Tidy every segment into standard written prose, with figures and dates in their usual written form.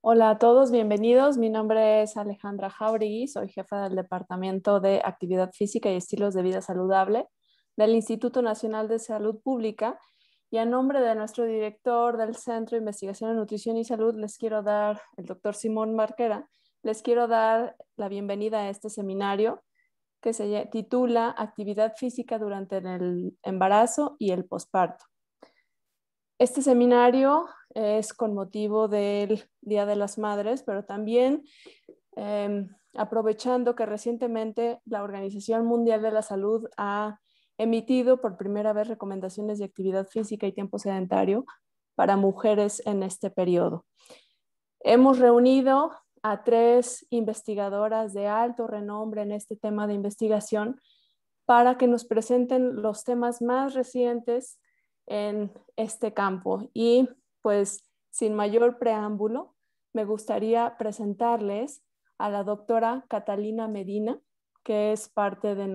Hola a todos, bienvenidos. Mi nombre es Alejandra Jauregui, soy jefa del Departamento de Actividad Física y Estilos de Vida Saludable del Instituto Nacional de Salud Pública. Y a nombre de nuestro director del Centro de Investigación en Nutrición y Salud, el doctor Simón Marquera, les quiero dar la bienvenida a este seminario que se titula Actividad Física durante el embarazo y el posparto. Este seminario es con motivo del Día de las Madres, pero también aprovechando que recientemente la Organización Mundial de la Salud ha emitido por primera vez recomendaciones de actividad física y tiempo sedentario para mujeres en este periodo. Hemos reunido a 3 investigadoras de alto renombre en este tema de investigación para que nos presenten los temas más recientes en este campo. Y pues sin mayor preámbulo, me gustaría presentarles a la doctora Catalina Medina, que es parte de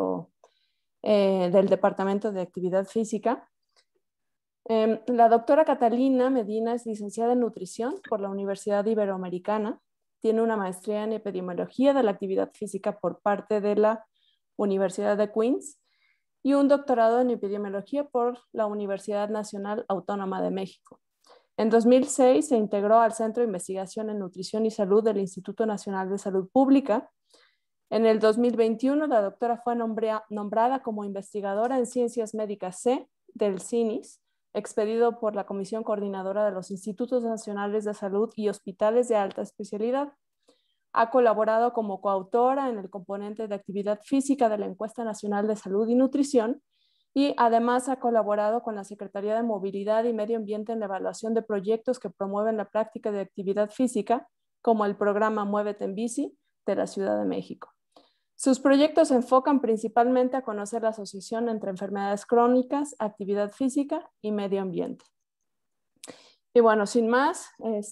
del Departamento de Actividad Física. La doctora Catalina Medina es licenciada en nutrición por la Universidad Iberoamericana. Tiene una maestría en epidemiología de la actividad física por parte de la Universidad de Queens y un doctorado en epidemiología por la Universidad Nacional Autónoma de México. En 2006 se integró al Centro de Investigación en Nutrición y Salud del Instituto Nacional de Salud Pública. En el 2021, la doctora fue nombrada como investigadora en Ciencias Médicas C del CINIS, expedido por la Comisión Coordinadora de los Institutos Nacionales de Salud y Hospitales de Alta Especialidad. Ha colaborado como coautora en el componente de actividad física de la Encuesta Nacional de Salud y Nutrición y además ha colaborado con la Secretaría de Movilidad y Medio Ambiente en la evaluación de proyectos que promueven la práctica de actividad física, como el programa Muévete en Bici de la Ciudad de México. Sus proyectos se enfocan principalmente a conocer la asociación entre enfermedades crónicas, actividad física y medio ambiente. Y bueno, sin más,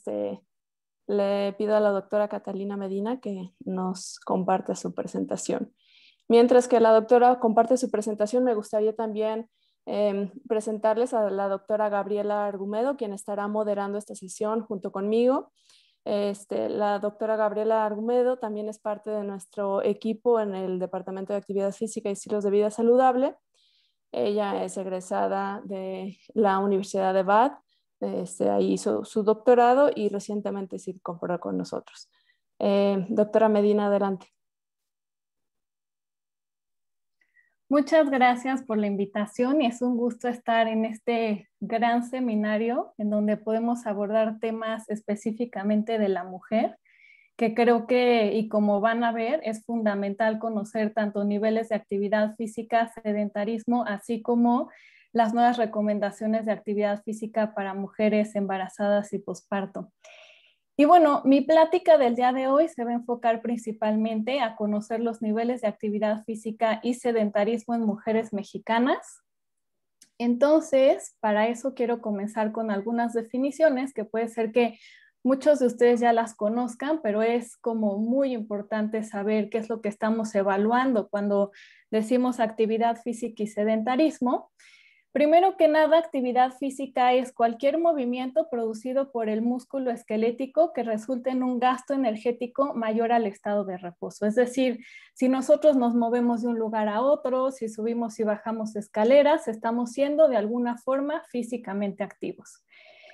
le pido a la doctora Catalina Medina que nos comparta su presentación. Mientras que la doctora comparte su presentación, me gustaría también presentarles a la doctora Gabriela Argumedo, quien estará moderando esta sesión junto conmigo. La doctora Gabriela Argumedo también es parte de nuestro equipo en el Departamento de Actividad Física y Estilos de Vida Saludable. Ella es egresada de la Universidad de Bath. Ahí hizo su doctorado y recientemente se incorporó con nosotros. Doctora Medina, adelante. Muchas gracias por la invitación y es un gusto estar en este gran seminario en donde podemos abordar temas específicamente de la mujer, que creo que, y como van a ver, es fundamental conocer tanto niveles de actividad física, sedentarismo, así como las nuevas recomendaciones de actividad física para mujeres embarazadas y posparto. Y bueno, mi plática del día de hoy se va a enfocar principalmente a conocer los niveles de actividad física y sedentarismo en mujeres mexicanas. Entonces, para eso quiero comenzar con algunas definiciones que puede ser que muchos de ustedes ya las conozcan, pero es como muy importante saber qué es lo que estamos evaluando cuando decimos actividad física y sedentarismo. Primero que nada, actividad física es cualquier movimiento producido por el músculo esquelético que resulte en un gasto energético mayor al estado de reposo. Es decir, si nosotros nos movemos de un lugar a otro, si subimos y bajamos escaleras, estamos siendo de alguna forma físicamente activos.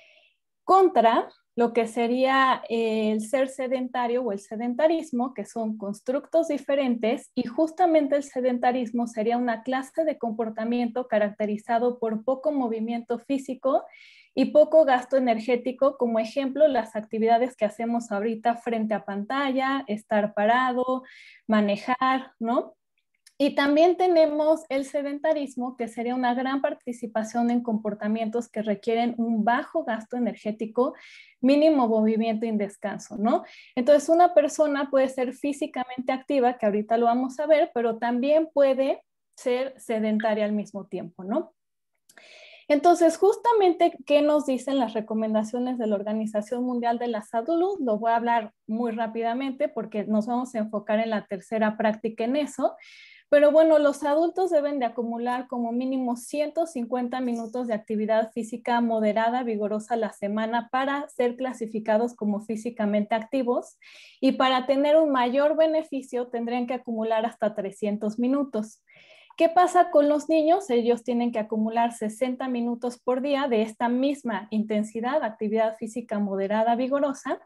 Contra lo que sería el ser sedentario o el sedentarismo, que son constructos diferentes, y justamente el sedentarismo sería una clase de comportamiento caracterizado por poco movimiento físico y poco gasto energético, como ejemplo las actividades que hacemos ahorita frente a pantalla, estar parado, manejar, ¿no? Y también tenemos el sedentarismo, que sería una gran participación en comportamientos que requieren un bajo gasto energético, mínimo movimiento y descanso, ¿no? Entonces, una persona puede ser físicamente activa, que ahorita lo vamos a ver, pero también puede ser sedentaria al mismo tiempo, ¿no? Entonces, justamente, ¿qué nos dicen las recomendaciones de la Organización Mundial de la Salud? Lo voy a hablar muy rápidamente porque nos vamos a enfocar en la tercera práctica en eso. Pero bueno, los adultos deben de acumular como mínimo 150 minutos de actividad física moderada, vigorosa a la semana para ser clasificados como físicamente activos, y para tener un mayor beneficio tendrían que acumular hasta 300 minutos. ¿Qué pasa con los niños? Ellos tienen que acumular 60 minutos por día de esta misma intensidad, actividad física moderada, vigorosa.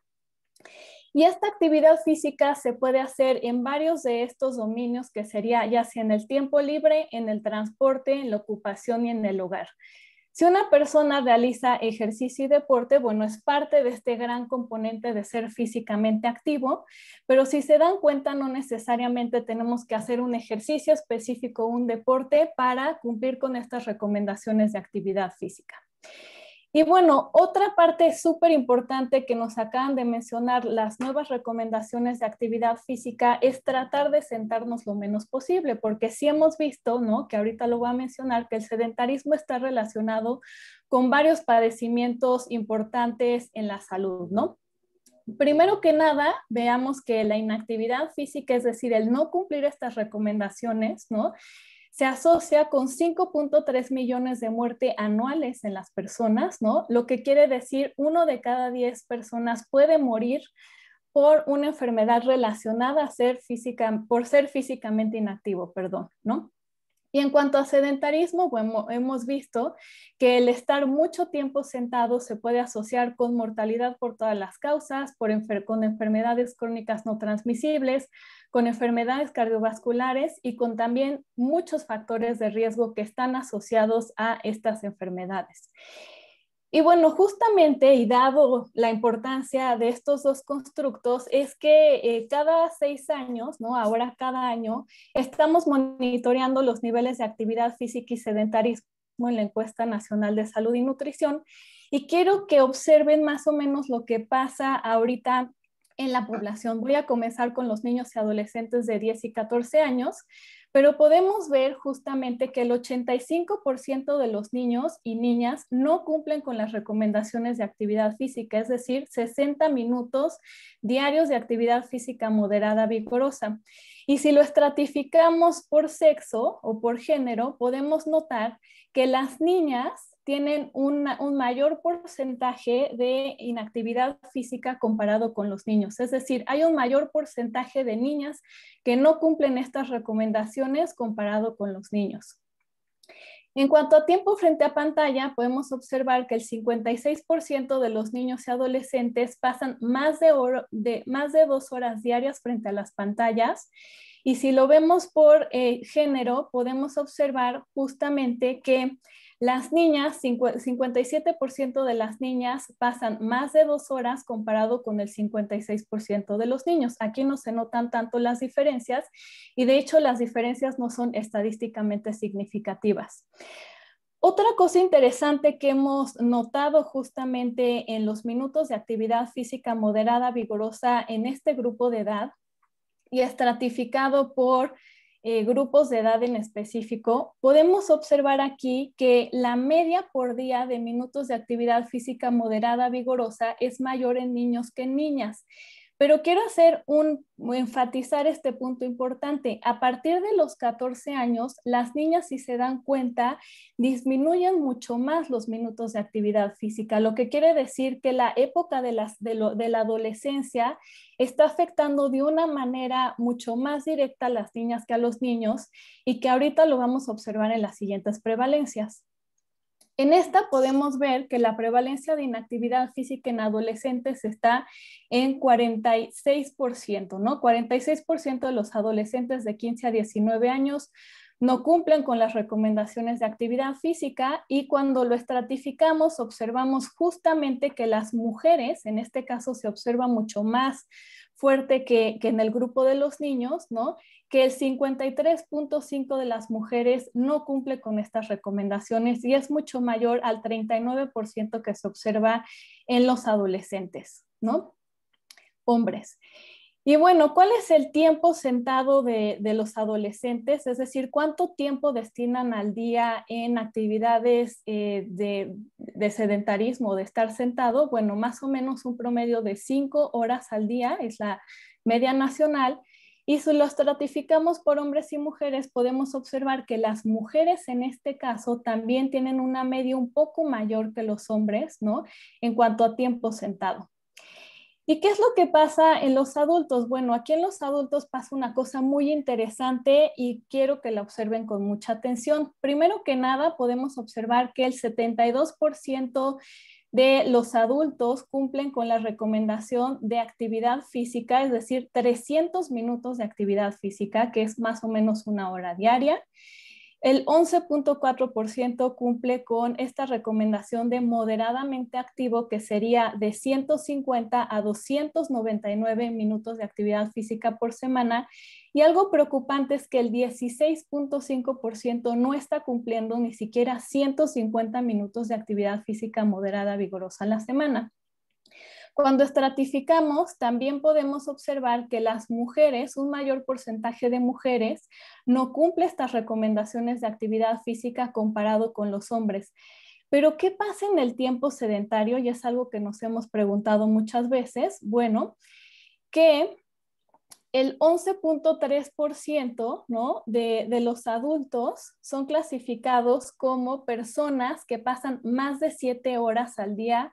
Y esta actividad física se puede hacer en varios de estos dominios, que sería ya sea en el tiempo libre, en el transporte, en la ocupación y en el hogar. Si una persona realiza ejercicio y deporte, bueno, es parte de este gran componente de ser físicamente activo, pero si se dan cuenta, no necesariamente tenemos que hacer un ejercicio específico o un deporte para cumplir con estas recomendaciones de actividad física. Y bueno, otra parte súper importante que nos acaban de mencionar las nuevas recomendaciones de actividad física es tratar de sentarnos lo menos posible, porque sí hemos visto, ¿no?, que ahorita lo voy a mencionar, que el sedentarismo está relacionado con varios padecimientos importantes en la salud, ¿no? Primero que nada, veamos que la inactividad física, es decir, el no cumplir estas recomendaciones, ¿no?, se asocia con 5.3 millones de muertes anuales en las personas, ¿no? Lo que quiere decir 1 de cada 10 personas puede morir por una enfermedad relacionada a por ser físicamente inactivo, perdón, ¿no? Y en cuanto a sedentarismo, bueno, hemos visto que el estar mucho tiempo sentado se puede asociar con mortalidad por todas las causas, con enfermedades crónicas no transmisibles, con enfermedades cardiovasculares y con también muchos factores de riesgo que están asociados a estas enfermedades. Y bueno, justamente, y dado la importancia de estos dos constructos, es que cada 6 años, ¿no?, ahora cada año, estamos monitoreando los niveles de actividad física y sedentarismo en la Encuesta Nacional de Salud y Nutrición, y quiero que observen más o menos lo que pasa ahorita en la población. Voy a comenzar con los niños y adolescentes de 10 y 14 años, pero podemos ver justamente que el 85% de los niños y niñas no cumplen con las recomendaciones de actividad física, es decir, 60 minutos diarios de actividad física moderada vigorosa. Y si lo estratificamos por sexo o por género, podemos notar que las niñas tienen un mayor porcentaje de inactividad física comparado con los niños. Es decir, hay un mayor porcentaje de niñas que no cumplen estas recomendaciones comparado con los niños. En cuanto a tiempo frente a pantalla, podemos observar que el 56% de los niños y adolescentes pasan más de 2 horas diarias frente a las pantallas. Y si lo vemos por género, podemos observar justamente que las niñas, 57% de las niñas pasan más de 2 horas comparado con el 56% de los niños. Aquí no se notan tanto las diferencias y de hecho las diferencias no son estadísticamente significativas. Otra cosa interesante que hemos notado justamente en los minutos de actividad física moderada vigorosa en este grupo de edad y estratificado por grupos de edad en específico, podemos observar aquí que la media por día de minutos de actividad física moderada vigorosa es mayor en niños que en niñas. Pero quiero enfatizar este punto importante. A partir de los 14 años, las niñas, si se dan cuenta, disminuyen mucho más los minutos de actividad física, lo que quiere decir que la época de la adolescencia está afectando de una manera mucho más directa a las niñas que a los niños, y que ahorita lo vamos a observar en las siguientes prevalencias. En esta podemos ver que la prevalencia de inactividad física en adolescentes está en 46%, ¿no? 46% de los adolescentes de 15 a 19 años no cumplen con las recomendaciones de actividad física, y cuando lo estratificamos observamos justamente que las mujeres, en este caso se observa mucho más fuerte que en el grupo de los niños, ¿no?, que el 53.5% de las mujeres no cumple con estas recomendaciones, y es mucho mayor al 39% que se observa en los adolescentes, ¿no?, hombres. Y bueno, ¿cuál es el tiempo sentado de los adolescentes? Es decir, ¿cuánto tiempo destinan al día en actividades de sedentarismo, de estar sentado? Bueno, más o menos un promedio de 5 horas al día es la media nacional. Y si lo estratificamos por hombres y mujeres, podemos observar que las mujeres en este caso también tienen una media un poco mayor que los hombres, ¿no? En cuanto a tiempo sentado. ¿Y qué es lo que pasa en los adultos? Bueno, aquí en los adultos pasa una cosa muy interesante y quiero que la observen con mucha atención. Primero que nada, podemos observar que el 72% de los adultos cumplen con la recomendación de actividad física, es decir, 300 minutos de actividad física, que es más o menos una hora diaria. El 11.4% cumple con esta recomendación de moderadamente activo, que sería de 150 a 299 minutos de actividad física por semana. Y algo preocupante es que el 16.5% no está cumpliendo ni siquiera 150 minutos de actividad física moderada vigorosa a la semana. Cuando estratificamos, también podemos observar que las mujeres, un mayor porcentaje de mujeres, no cumple estas recomendaciones de actividad física comparado con los hombres. Pero, ¿qué pasa en el tiempo sedentario? Y es algo que nos hemos preguntado muchas veces. Bueno, que el 11.3%, ¿no? de los adultos son clasificados como personas que pasan más de 7 horas al día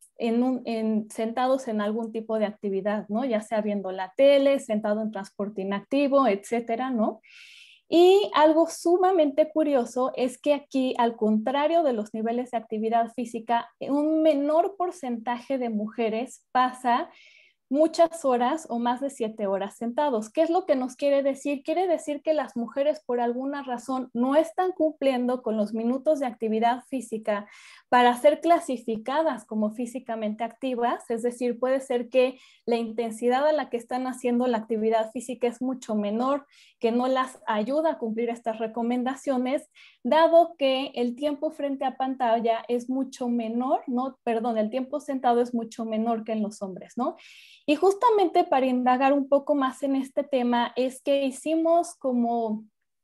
sentados en algún tipo de actividad, ¿no? Ya sea viendo la tele, sentado en transporte inactivo, etcétera, ¿no? Y algo sumamente curioso es que aquí, al contrario de los niveles de actividad física, un menor porcentaje de mujeres pasa muchas horas o más de 7 horas sentados. ¿Qué es lo que nos quiere decir? Quiere decir que las mujeres por alguna razón no están cumpliendo con los minutos de actividad física para ser clasificadas como físicamente activas, es decir, puede ser que la intensidad a la que están haciendo la actividad física es mucho menor, que no las ayuda a cumplir estas recomendaciones, dado que el tiempo frente a pantalla es mucho menor, no, perdón, el tiempo sentado es mucho menor que en los hombres, ¿no? Y justamente para indagar un poco más en este tema es que hicimos como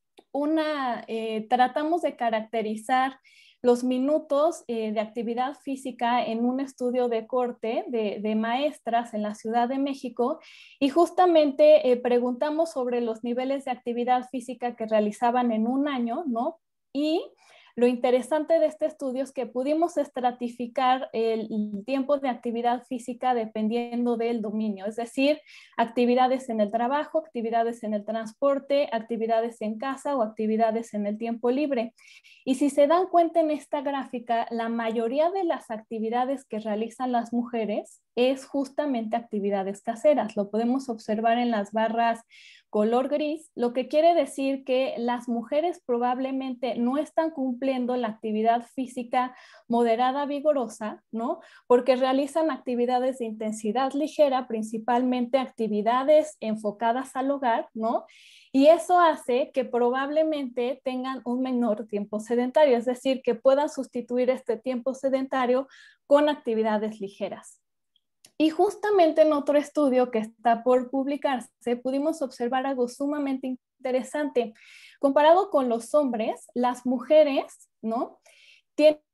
tratamos de caracterizar los minutos de actividad física en un estudio de corte de maestras en la Ciudad de México y justamente preguntamos sobre los niveles de actividad física que realizaban en un año, ¿no? Y lo interesante de este estudio es que pudimos estratificar el tiempo de actividad física dependiendo del dominio, es decir, actividades en el trabajo, actividades en el transporte, actividades en casa o actividades en el tiempo libre. Y si se dan cuenta en esta gráfica, la mayoría de las actividades que realizan las mujeres es justamente actividades caseras. Lo podemos observar en las barras color gris, lo que quiere decir que las mujeres probablemente no están cumpliendo la actividad física moderada vigorosa, ¿no? Porque realizan actividades de intensidad ligera, principalmente actividades enfocadas al hogar, ¿no? Y eso hace que probablemente tengan un menor tiempo sedentario, es decir, que puedan sustituir este tiempo sedentario con actividades ligeras. Y justamente en otro estudio que está por publicarse, pudimos observar algo sumamente interesante. Comparado con los hombres, las mujeres, ¿no? Tienen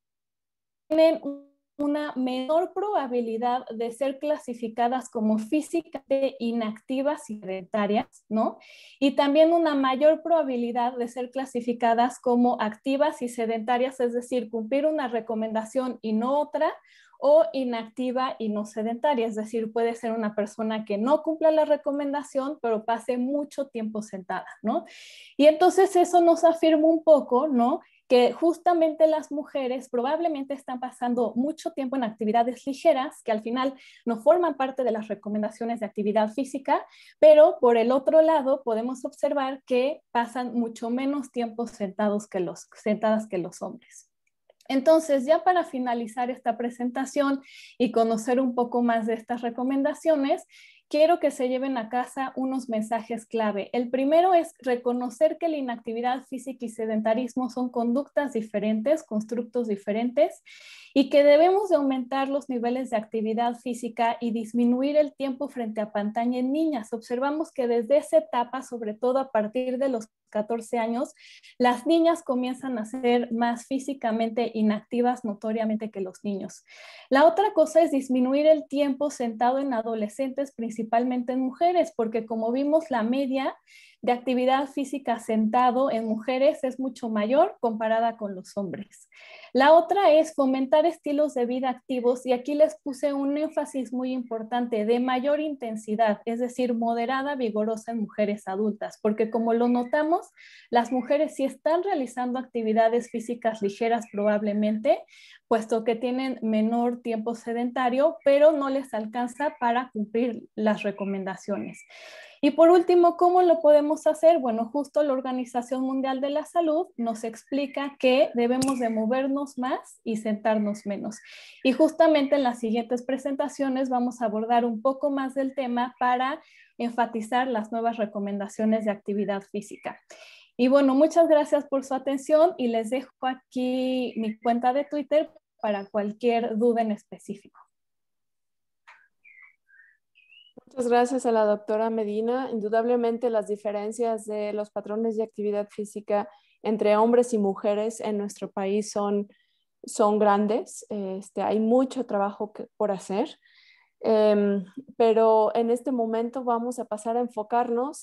una menor probabilidad de ser clasificadas como físicamente inactivas y sedentarias, ¿no? Y también una mayor probabilidad de ser clasificadas como activas y sedentarias, es decir, cumplir una recomendación y no otra, o inactiva y no sedentaria, es decir, puede ser una persona que no cumpla la recomendación, pero pase mucho tiempo sentada, ¿no? Y entonces eso nos afirma un poco, ¿no? Que justamente las mujeres probablemente están pasando mucho tiempo en actividades ligeras que al final no forman parte de las recomendaciones de actividad física, pero por el otro lado podemos observar que pasan mucho menos tiempo sentadas que los hombres. Entonces, ya para finalizar esta presentación y conocer un poco más de estas recomendaciones, quiero que se lleven a casa unos mensajes clave. El primero es reconocer que la inactividad física y sedentarismo son conductas diferentes, constructos diferentes, y que debemos de aumentar los niveles de actividad física y disminuir el tiempo frente a pantalla en niñas. Observamos que desde esa etapa, sobre todo a partir de los 14 años, las niñas comienzan a ser más físicamente inactivas notoriamente que los niños. La otra cosa es disminuir el tiempo sentado en adolescentes, principalmente principalmente en mujeres, porque como vimos, la media de actividad física sentado en mujeres es mucho mayor comparada con los hombres. La otra es fomentar estilos de vida activos, y aquí les puse un énfasis muy importante de mayor intensidad, es decir, moderada, vigorosa en mujeres adultas, porque como lo notamos, las mujeres sí están realizando actividades físicas ligeras probablemente, puesto que tienen menor tiempo sedentario, pero no les alcanza para cumplir las recomendaciones. Y por último, ¿cómo lo podemos hacer? Bueno, justo la Organización Mundial de la Salud nos explica que debemos de movernos más y sentarnos menos. Y justamente en las siguientes presentaciones vamos a abordar un poco más del tema para enfatizar las nuevas recomendaciones de actividad física. Y bueno, muchas gracias por su atención y les dejo aquí mi cuenta de Twitter para cualquier duda en específico. Muchas gracias a la doctora Medina. Indudablemente las diferencias de los patrones de actividad física entre hombres y mujeres en nuestro país son grandes. Hay mucho trabajo por hacer. Pero en este momento vamos a pasar a enfocarnos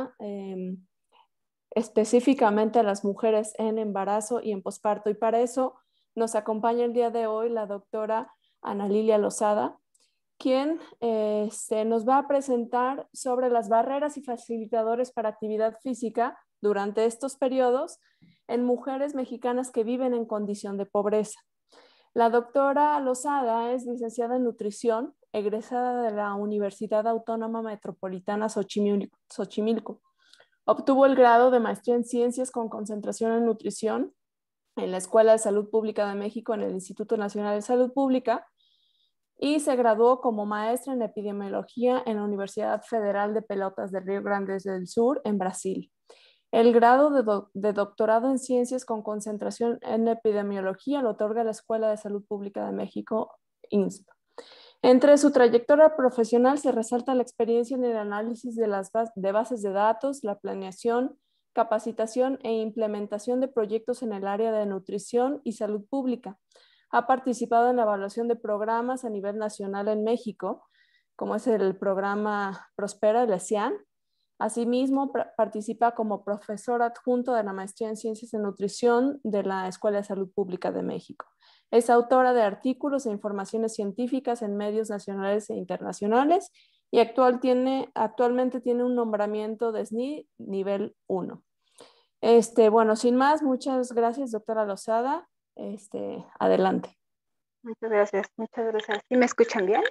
específicamente a las mujeres en embarazo y en posparto. Y para eso nos acompaña el día de hoy la doctora Ana Lilia Lozada, quien se nos va a presentar sobre las barreras y facilitadores para actividad física durante estos periodos en mujeres mexicanas que viven en condición de pobreza. La doctora Lozada es licenciada en nutrición, egresada de la Universidad Autónoma Metropolitana Xochimilco. Obtuvo el grado de maestría en ciencias con concentración en nutrición en la Escuela de Salud Pública de México en el Instituto Nacional de Salud Pública y se graduó como maestra en epidemiología en la Universidad Federal de Pelotas de Río Grande del Sur en Brasil. El grado de doctorado en ciencias con concentración en epidemiología lo otorga la Escuela de Salud Pública de México, INSP. Entre su trayectoria profesional se resalta la experiencia en el análisis de bases de datos, la planeación, capacitación e implementación de proyectos en el área de nutrición y salud pública. Ha participado en la evaluación de programas a nivel nacional en México, como es el programa Prospera de CIAN. Asimismo, participa como profesor adjunto de la maestría en Ciencias de Nutrición de la Escuela de Salud Pública de México. Es autora de artículos e informaciones científicas en medios nacionales e internacionales y actualmente tiene un nombramiento de SNI nivel 1. Bueno, sin más, muchas gracias, doctora Lozada. Adelante. Muchas gracias, muchas gracias. ¿Sí me escuchan bien?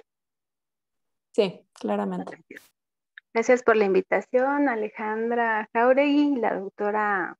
Sí, claramente. Gracias por la invitación, Alejandra Jauregui y la doctora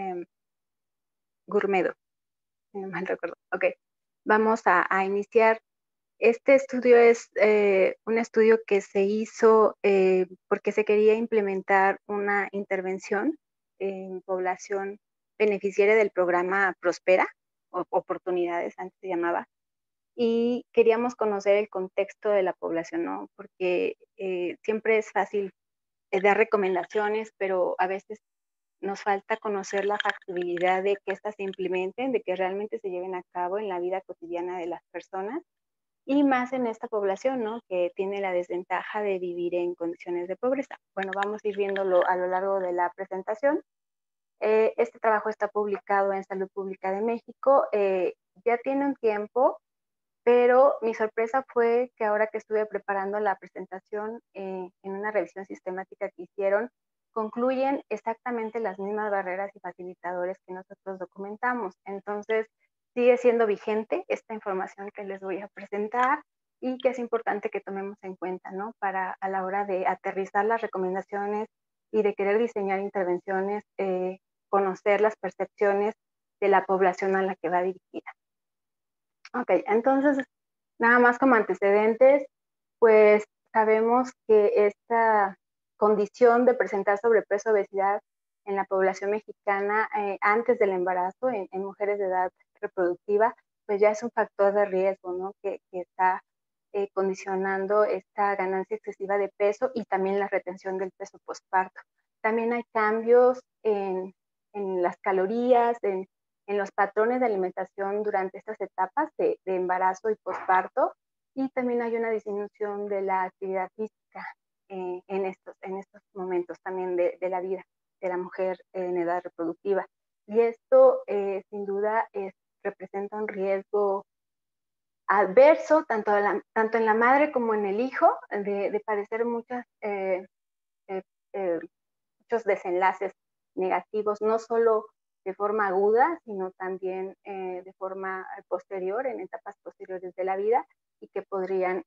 Gurmedo. Mal recuerdo. Ok, vamos a iniciar. Este estudio es un estudio que se hizo porque se quería implementar una intervención en población beneficiaria del programa Prospera, o Oportunidades antes se llamaba, y queríamos conocer el contexto de la población, ¿no? Porque siempre es fácil dar recomendaciones, pero a veces nos falta conocer la factibilidad de que éstas se implementen, de que realmente se lleven a cabo en la vida cotidiana de las personas, y más en esta población, ¿no? Que tiene la desventaja de vivir en condiciones de pobreza. Bueno, vamos a ir viéndolo a lo largo de la presentación. Este trabajo está publicado en Salud Pública de México. Ya tiene un tiempo, pero mi sorpresa fue que ahora que estuve preparando la presentación en una revisión sistemática que hicieron, concluyen exactamente las mismas barreras y facilitadores que nosotros documentamos. Entonces, sigue siendo vigente esta información que les voy a presentar y que es importante que tomemos en cuenta, ¿no? Para a la hora de aterrizar las recomendaciones y de querer diseñar intervenciones, conocer las percepciones de la población a la que va dirigida. Ok, entonces, nada más como antecedentes, pues sabemos que esta condición de presentar sobrepeso, obesidad en la población mexicana antes del embarazo, en mujeres de edad reproductiva, pues ya es un factor de riesgo, ¿no? Que está condicionando esta ganancia excesiva de peso y también la retención del peso postparto. También hay cambios en las calorías, en los patrones de alimentación durante estas etapas de embarazo y posparto, y también hay una disminución de la actividad física. en estos momentos también de la vida de la mujer en edad reproductiva. Y esto, sin duda, representa un riesgo adverso tanto en la madre como en el hijo de padecer muchos desenlaces negativos, no solo de forma aguda, sino también de forma posterior, en etapas posteriores de la vida, y que podrían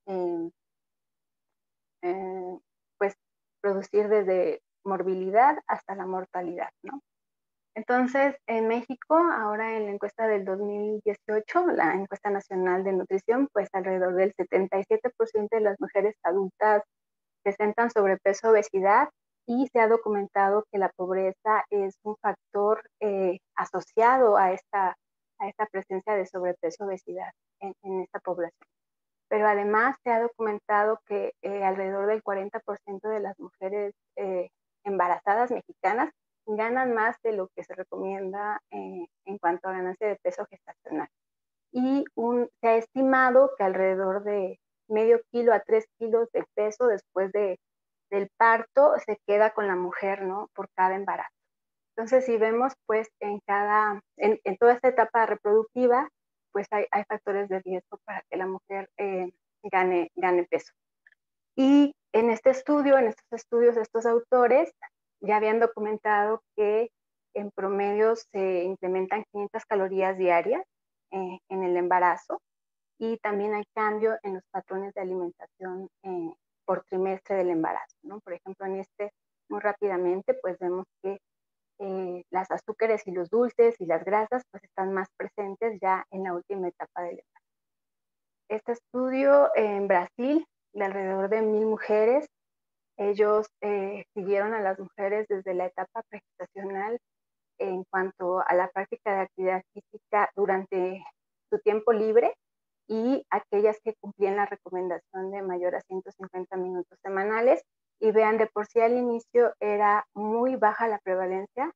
pues producir desde morbilidad hasta la mortalidad, ¿no? Entonces, en México, ahora en la encuesta del 2018, la encuesta nacional de nutrición, pues alrededor del 77% de las mujeres adultas presentan sobrepeso, obesidad, y se ha documentado que la pobreza es un factor asociado a esta presencia de sobrepeso, obesidad en esta población. Pero además se ha documentado que alrededor del 40% de las mujeres embarazadas mexicanas ganan más de lo que se recomienda en cuanto a ganancia de peso gestacional. Y se ha estimado que alrededor de medio kilo a 3 kilos de peso después del parto se queda con la mujer, ¿no? Por cada embarazo. Entonces, si vemos, pues, en toda esta etapa reproductiva, pues hay factores de riesgo para que la mujer gane peso. Y en estos estudios, estos autores ya habían documentado que en promedio se incrementan 500 calorías diarias en el embarazo, y también hay cambio en los patrones de alimentación por trimestre del embarazo, ¿no? Por ejemplo, muy rápidamente, pues vemos que las azúcares y los dulces y las grasas pues están más presentes ya en la última etapa del embarazo. Este estudio en Brasil, de alrededor de 1,000 mujeres, ellos siguieron a las mujeres desde la etapa pregestacional en cuanto a la práctica de actividad física durante su tiempo libre, y aquellas que cumplían la recomendación de mayor a 150 minutos semanales. Y vean, de por sí al inicio era muy baja la prevalencia,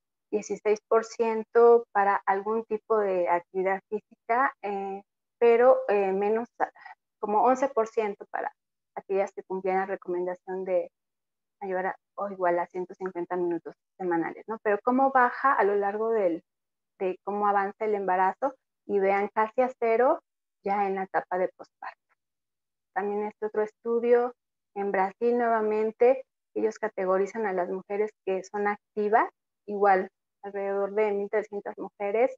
16% para algún tipo de actividad física, pero menos, como 11% para aquellas que cumplían la recomendación de mayor o igual a 150 minutos semanales, ¿no? Pero cómo baja a lo largo de cómo avanza el embarazo, y vean, casi a cero ya en la etapa de posparto. También este otro estudio en Brasil, nuevamente, ellos categorizan a las mujeres que son activas, igual alrededor de 1,300 mujeres,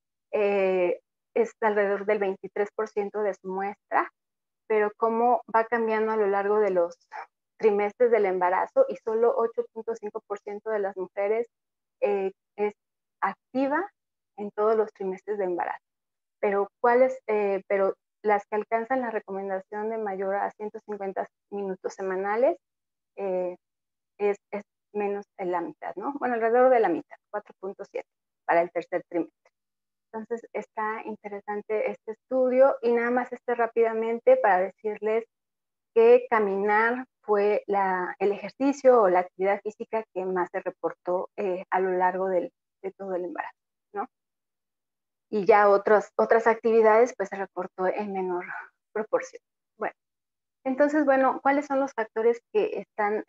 es alrededor del 23% de su muestra, pero cómo va cambiando a lo largo de los trimestres del embarazo, y solo 8.5% de las mujeres es activa en todos los trimestres de embarazo. Pero pero las que alcanzan la recomendación de mayor a 150 minutos semanales es menos de la mitad, ¿no? Bueno, alrededor de la mitad, 4.7 para el tercer trimestre. Entonces está interesante este estudio, y nada más rápidamente para decirles que caminar fue el ejercicio o la actividad física que más se reportó a lo largo de todo el embarazo, ¿no? Y ya otras actividades pues se reportó en menor proporción. Bueno, entonces, bueno, ¿cuáles son los factores que están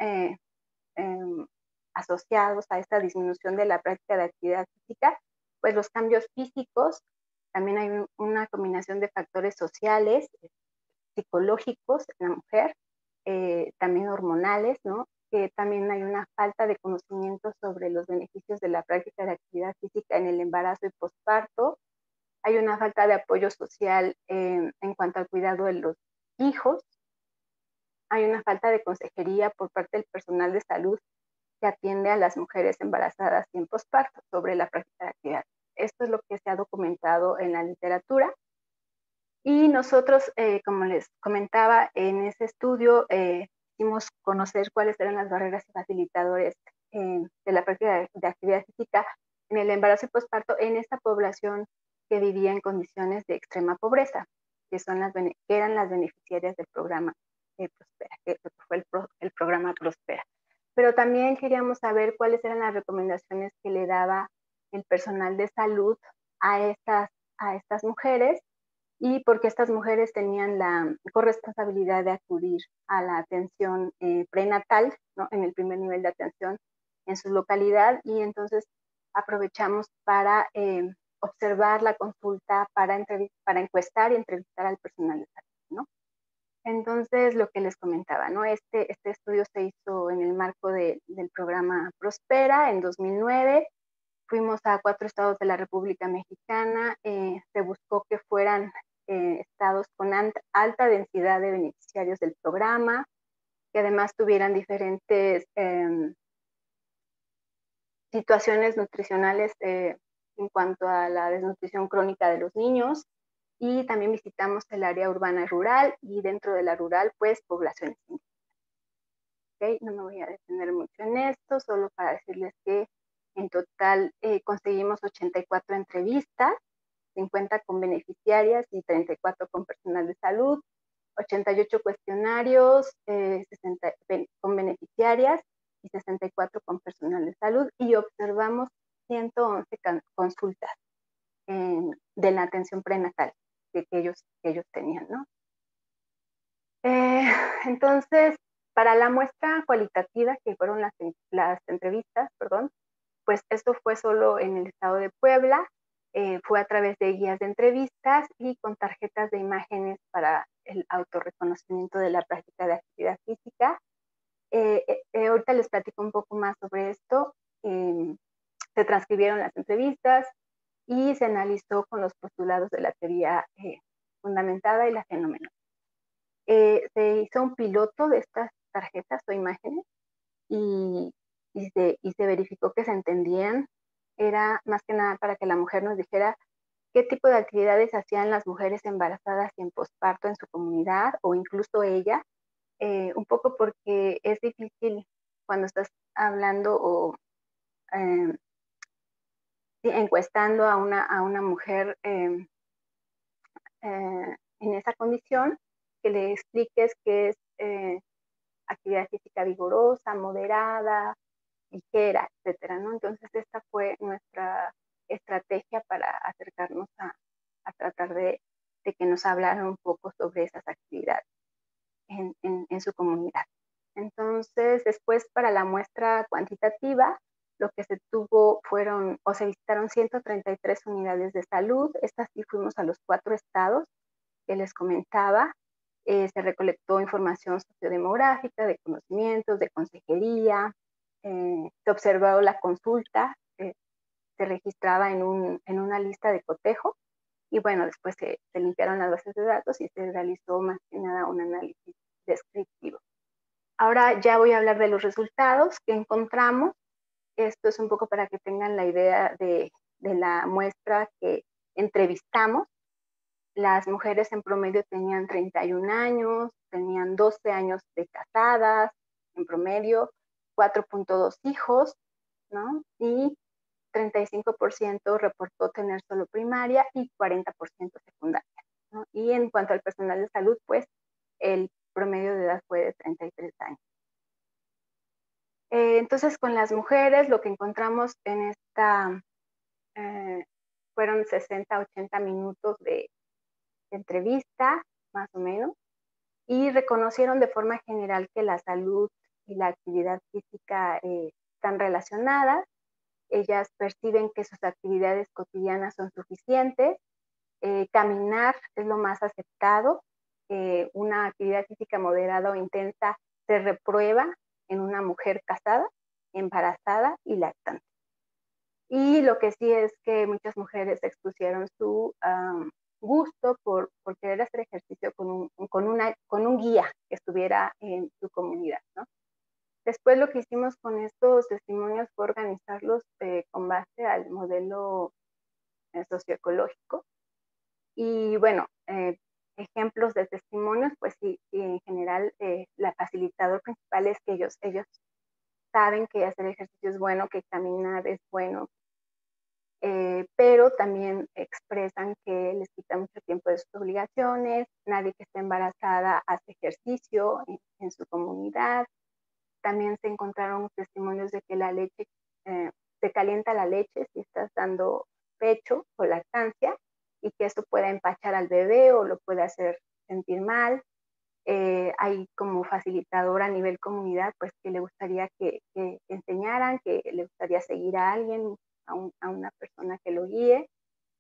asociados a esta disminución de la práctica de actividad física? Pues los cambios físicos, también hay una combinación de factores sociales, psicológicos en la mujer, también hormonales, ¿no? Que también hay una falta de conocimiento sobre los beneficios de la práctica de actividad física en el embarazo y posparto. Hay una falta de apoyo social en cuanto al cuidado de los hijos. Hay una falta de consejería por parte del personal de salud que atiende a las mujeres embarazadas y en posparto sobre la práctica de actividad. Esto es lo que se ha documentado en la literatura. Y nosotros, como les comentaba, en ese estudio quisimos conocer cuáles eran las barreras y facilitadores de la práctica de actividad física en el embarazo y posparto en esta población que vivía en condiciones de extrema pobreza, que eran las beneficiarias del programa Prospera, que fue el programa Prospera. Pero también queríamos saber cuáles eran las recomendaciones que le daba el personal de salud a estas mujeres, y porque estas mujeres tenían la corresponsabilidad de acudir a la atención prenatal, ¿no? En el primer nivel de atención en su localidad, y entonces aprovechamos para observar la consulta, para encuestar y entrevistar al personal de salud, ¿no? Entonces, lo que les comentaba, ¿no? Este estudio se hizo en el marco del programa Prospera en 2009. Fuimos a 4 estados de la República Mexicana. Se buscó que fueran estados con alta densidad de beneficiarios del programa, que además tuvieran diferentes situaciones nutricionales en cuanto a la desnutrición crónica de los niños, y también visitamos el área urbana y rural, y dentro de la rural, pues, poblaciones indígenas. ¿Okay? No me voy a detener mucho en esto, solo para decirles que en total conseguimos 84 entrevistas, 50 con beneficiarias y 34 con personal de salud, 88 cuestionarios con beneficiarias y 64 con personal de salud, y observamos 111 consultas de la atención prenatal que ellos tenían, ¿no? Entonces, para la muestra cualitativa, que fueron las entrevistas, perdón, pues esto fue solo en el estado de Puebla, fue a través de guías de entrevistas y con tarjetas de imágenes para el autorreconocimiento de la práctica de actividad física. Ahorita les platico un poco más sobre esto. Se transcribieron las entrevistas y se analizó con los postulados de la teoría fundamentada y la fenomenología. Se hizo un piloto de estas tarjetas o imágenes y se verificó que se entendían. Era más que nada para que la mujer nos dijera qué tipo de actividades hacían las mujeres embarazadas y en posparto en su comunidad, o incluso ella, un poco porque es difícil cuando estás hablando o encuestando a una mujer en esa condición, que le expliques qué es actividad física vigorosa, moderada, ligera, etcétera, ¿no? Entonces esta fue nuestra estrategia para acercarnos a tratar de que nos hablaran un poco sobre esas actividades en su comunidad. Entonces, después para la muestra cuantitativa, lo que se tuvo fueron, o se visitaron 133 unidades de salud. Estas sí fuimos a los 4 estados que les comentaba. Se recolectó información sociodemográfica, de conocimientos, de consejería, se observó la consulta, se registraba en una lista de cotejo, y bueno, después se limpiaron las bases de datos y se realizó más que nada un análisis descriptivo. Ahora ya voy a hablar de los resultados que encontramos. Esto es un poco para que tengan la idea de la muestra que entrevistamos. Las mujeres en promedio tenían 31 años, tenían 12 años de casadas, en promedio, 4.2 hijos, ¿no? Y 35% reportó tener solo primaria y 40% secundaria, ¿no? Y en cuanto al personal de salud, pues el promedio de edad fue de 33 años. Entonces, con las mujeres, lo que encontramos en esta fueron 60, 80 minutos de entrevista, más o menos, y reconocieron de forma general que la salud y la actividad física están relacionadas. Ellas perciben que sus actividades cotidianas son suficientes. Caminar es lo más aceptado. Una actividad física moderada o intensa se reprueba en una mujer casada, embarazada y lactante. Y lo que sí es que muchas mujeres expusieron su gusto por querer hacer ejercicio con un guía que estuviera en su comunidad, ¿no? Después lo que hicimos con estos testimonios fue organizarlos con base al modelo socioecológico. Y bueno, ejemplos de testimonios, pues sí, en general la facilitador principal es que ellos saben que hacer ejercicio es bueno, que caminar es bueno, pero también expresan que les quita mucho tiempo de sus obligaciones. Nadie que esté embarazada hace ejercicio en su comunidad. También se encontraron testimonios de que la leche, se calienta la leche si estás dando pecho o lactancia, y que esto pueda empachar al bebé o lo puede hacer sentir mal. Hay como facilitador a nivel comunidad, pues que le gustaría que enseñaran, que le gustaría seguir a alguien, a una persona que lo guíe.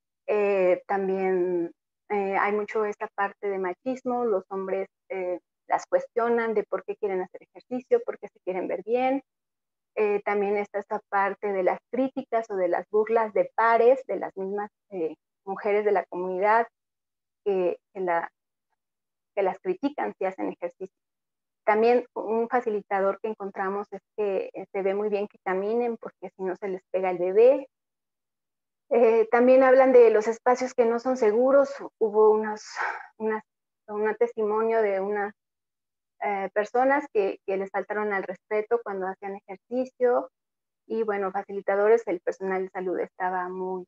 También hay mucho esta parte de machismo, los hombres las cuestionan de por qué quieren hacer ejercicio, por qué se quieren ver bien. También está esta parte de las críticas o de las burlas de pares, de las mismas mujeres de la comunidad que las critican si hacen ejercicio. También un facilitador que encontramos es que se ve muy bien que caminen porque si no se les pega el bebé. También hablan de los espacios que no son seguros. Hubo un testimonio de unas personas que les faltaron al respeto cuando hacían ejercicio. Y bueno, facilitadores, el personal de salud estaba muy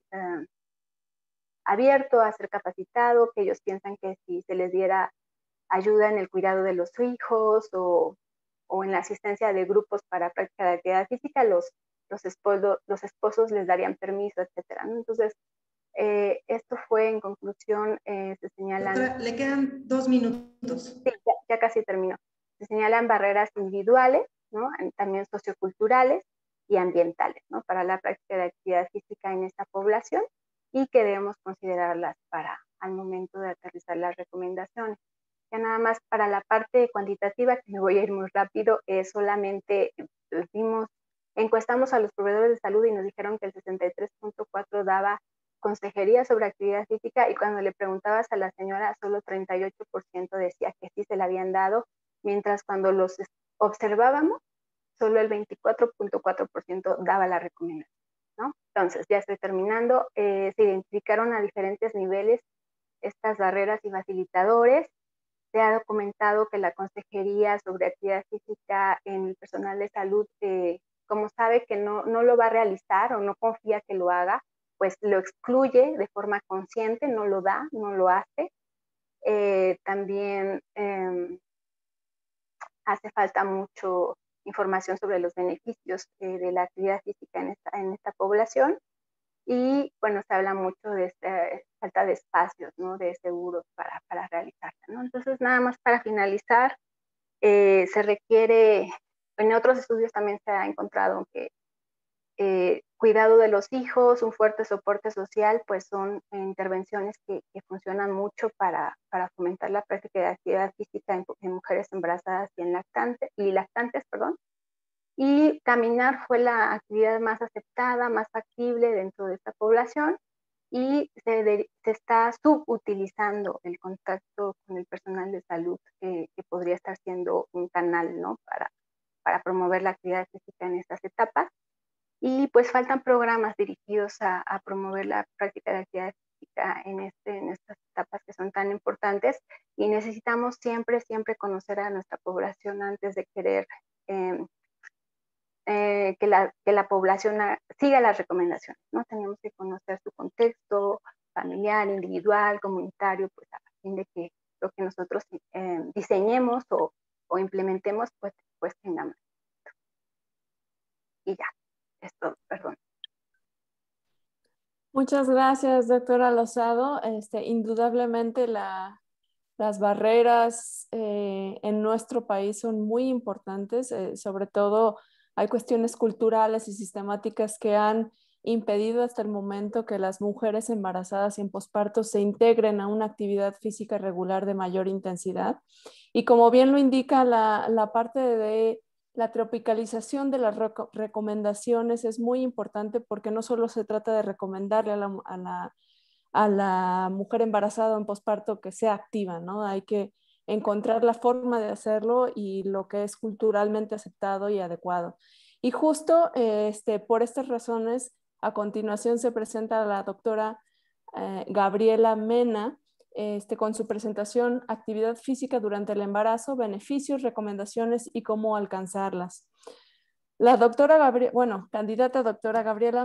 abierto a ser capacitado, que ellos piensan que si se les diera ayuda en el cuidado de los hijos o en la asistencia de grupos para práctica de actividad física, los esposos les darían permiso, etcétera, ¿no? Entonces, esto fue en conclusión, se señalan... Doctora, le quedan 2 minutos. Sí, ya casi terminó. Se señalan barreras individuales, ¿no? También socioculturales y ambientales, ¿no? Para la práctica de actividad física en esta población y que debemos considerarlas al momento de aterrizar las recomendaciones. Ya nada más para la parte cuantitativa, que me voy a ir muy rápido, solamente encuestamos a los proveedores de salud y nos dijeron que el 63.4 daba consejería sobre actividad física y cuando le preguntabas a la señora, solo 38% decía que sí se la habían dado, mientras cuando los observábamos, solo el 24.4% daba la recomendación, ¿no? Entonces, ya estoy terminando. Se identificaron a diferentes niveles estas barreras y facilitadores. Se ha documentado que la consejería sobre actividad física en el personal de salud, como sabe que no lo va a realizar o no confía que lo haga, pues lo excluye de forma consciente, no lo da, no lo hace. También hace falta mucho información sobre los beneficios de la actividad física en esta población. Y bueno, se habla mucho de esta falta de espacios, ¿no? De seguros para realizarla, ¿no? Entonces, nada más para finalizar, se requiere, en otros estudios también se ha encontrado que cuidado de los hijos, un fuerte soporte social, pues son intervenciones que funcionan mucho para fomentar la práctica de actividad física en mujeres embarazadas y lactantes, perdón. Y caminar fue la actividad más aceptada, más factible dentro de esta población y se está subutilizando el contacto con el personal de salud que podría estar siendo un canal, ¿no? para promover la actividad física en estas etapas. Y pues faltan programas dirigidos a promover la práctica de actividad física en estas etapas que son tan importantes y necesitamos siempre conocer a nuestra población antes de querer que la población siga las recomendaciones, ¿no? Tenemos que conocer su contexto familiar, individual, comunitario, pues a fin de que lo que nosotros diseñemos o implementemos, pues tengamos. Y ya, esto, perdón. Muchas gracias, doctora Lozado. Indudablemente las barreras en nuestro país son muy importantes, sobre todo hay cuestiones culturales y sistemáticas que han impedido hasta el momento que las mujeres embarazadas y en posparto se integren a una actividad física regular de mayor intensidad. Y como bien lo indica la parte de la tropicalización de las recomendaciones es muy importante porque no solo se trata de recomendarle a la mujer embarazada o en posparto que sea activa, ¿no? Hay que encontrar la forma de hacerlo y lo que es culturalmente aceptado y adecuado. Y justo por estas razones, a continuación se presenta la doctora Gabriela Mena con su presentación Actividad física durante el embarazo, beneficios, recomendaciones y cómo alcanzarlas. La doctora candidata doctora Gabriela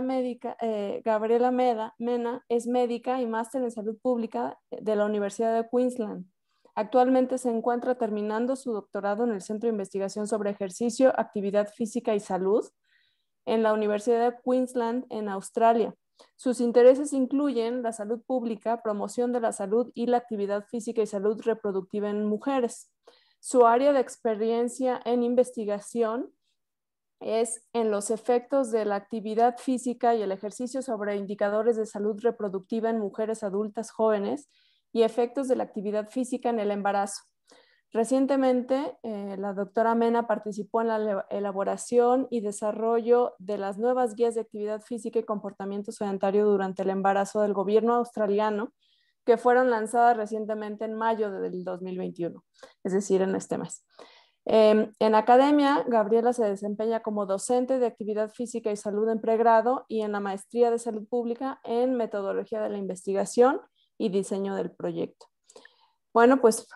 Mena es médica y máster en salud pública de la Universidad de Queensland. Actualmente se encuentra terminando su doctorado en el Centro de Investigación sobre Ejercicio, Actividad Física y Salud en la Universidad de Queensland en Australia. Sus intereses incluyen la salud pública, promoción de la salud y la actividad física y salud reproductiva en mujeres. Su área de experiencia en investigación es en los efectos de la actividad física y el ejercicio sobre indicadores de salud reproductiva en mujeres adultas jóvenes y efectos de la actividad física en el embarazo. Recientemente, la doctora Mena participó en la elaboración y desarrollo de las nuevas guías de actividad física y comportamiento sedentario durante el embarazo del gobierno australiano, que fueron lanzadas recientemente en mayo del 2021, es decir, en este mes. En academia, Gabriela se desempeña como docente de actividad física y salud en pregrado y en la maestría de salud pública en metodología de la investigación y diseño del proyecto. Bueno, pues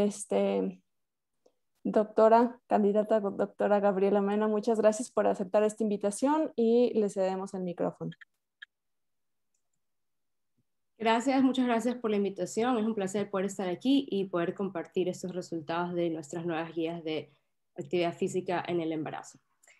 candidata doctora Gabriela Mena, muchas gracias por aceptar esta invitación y le cedemos el micrófono. Gracias, muchas gracias por la invitación. Es un placer poder estar aquí y poder compartir estos resultados de nuestras nuevas guías de actividad física en el embarazo.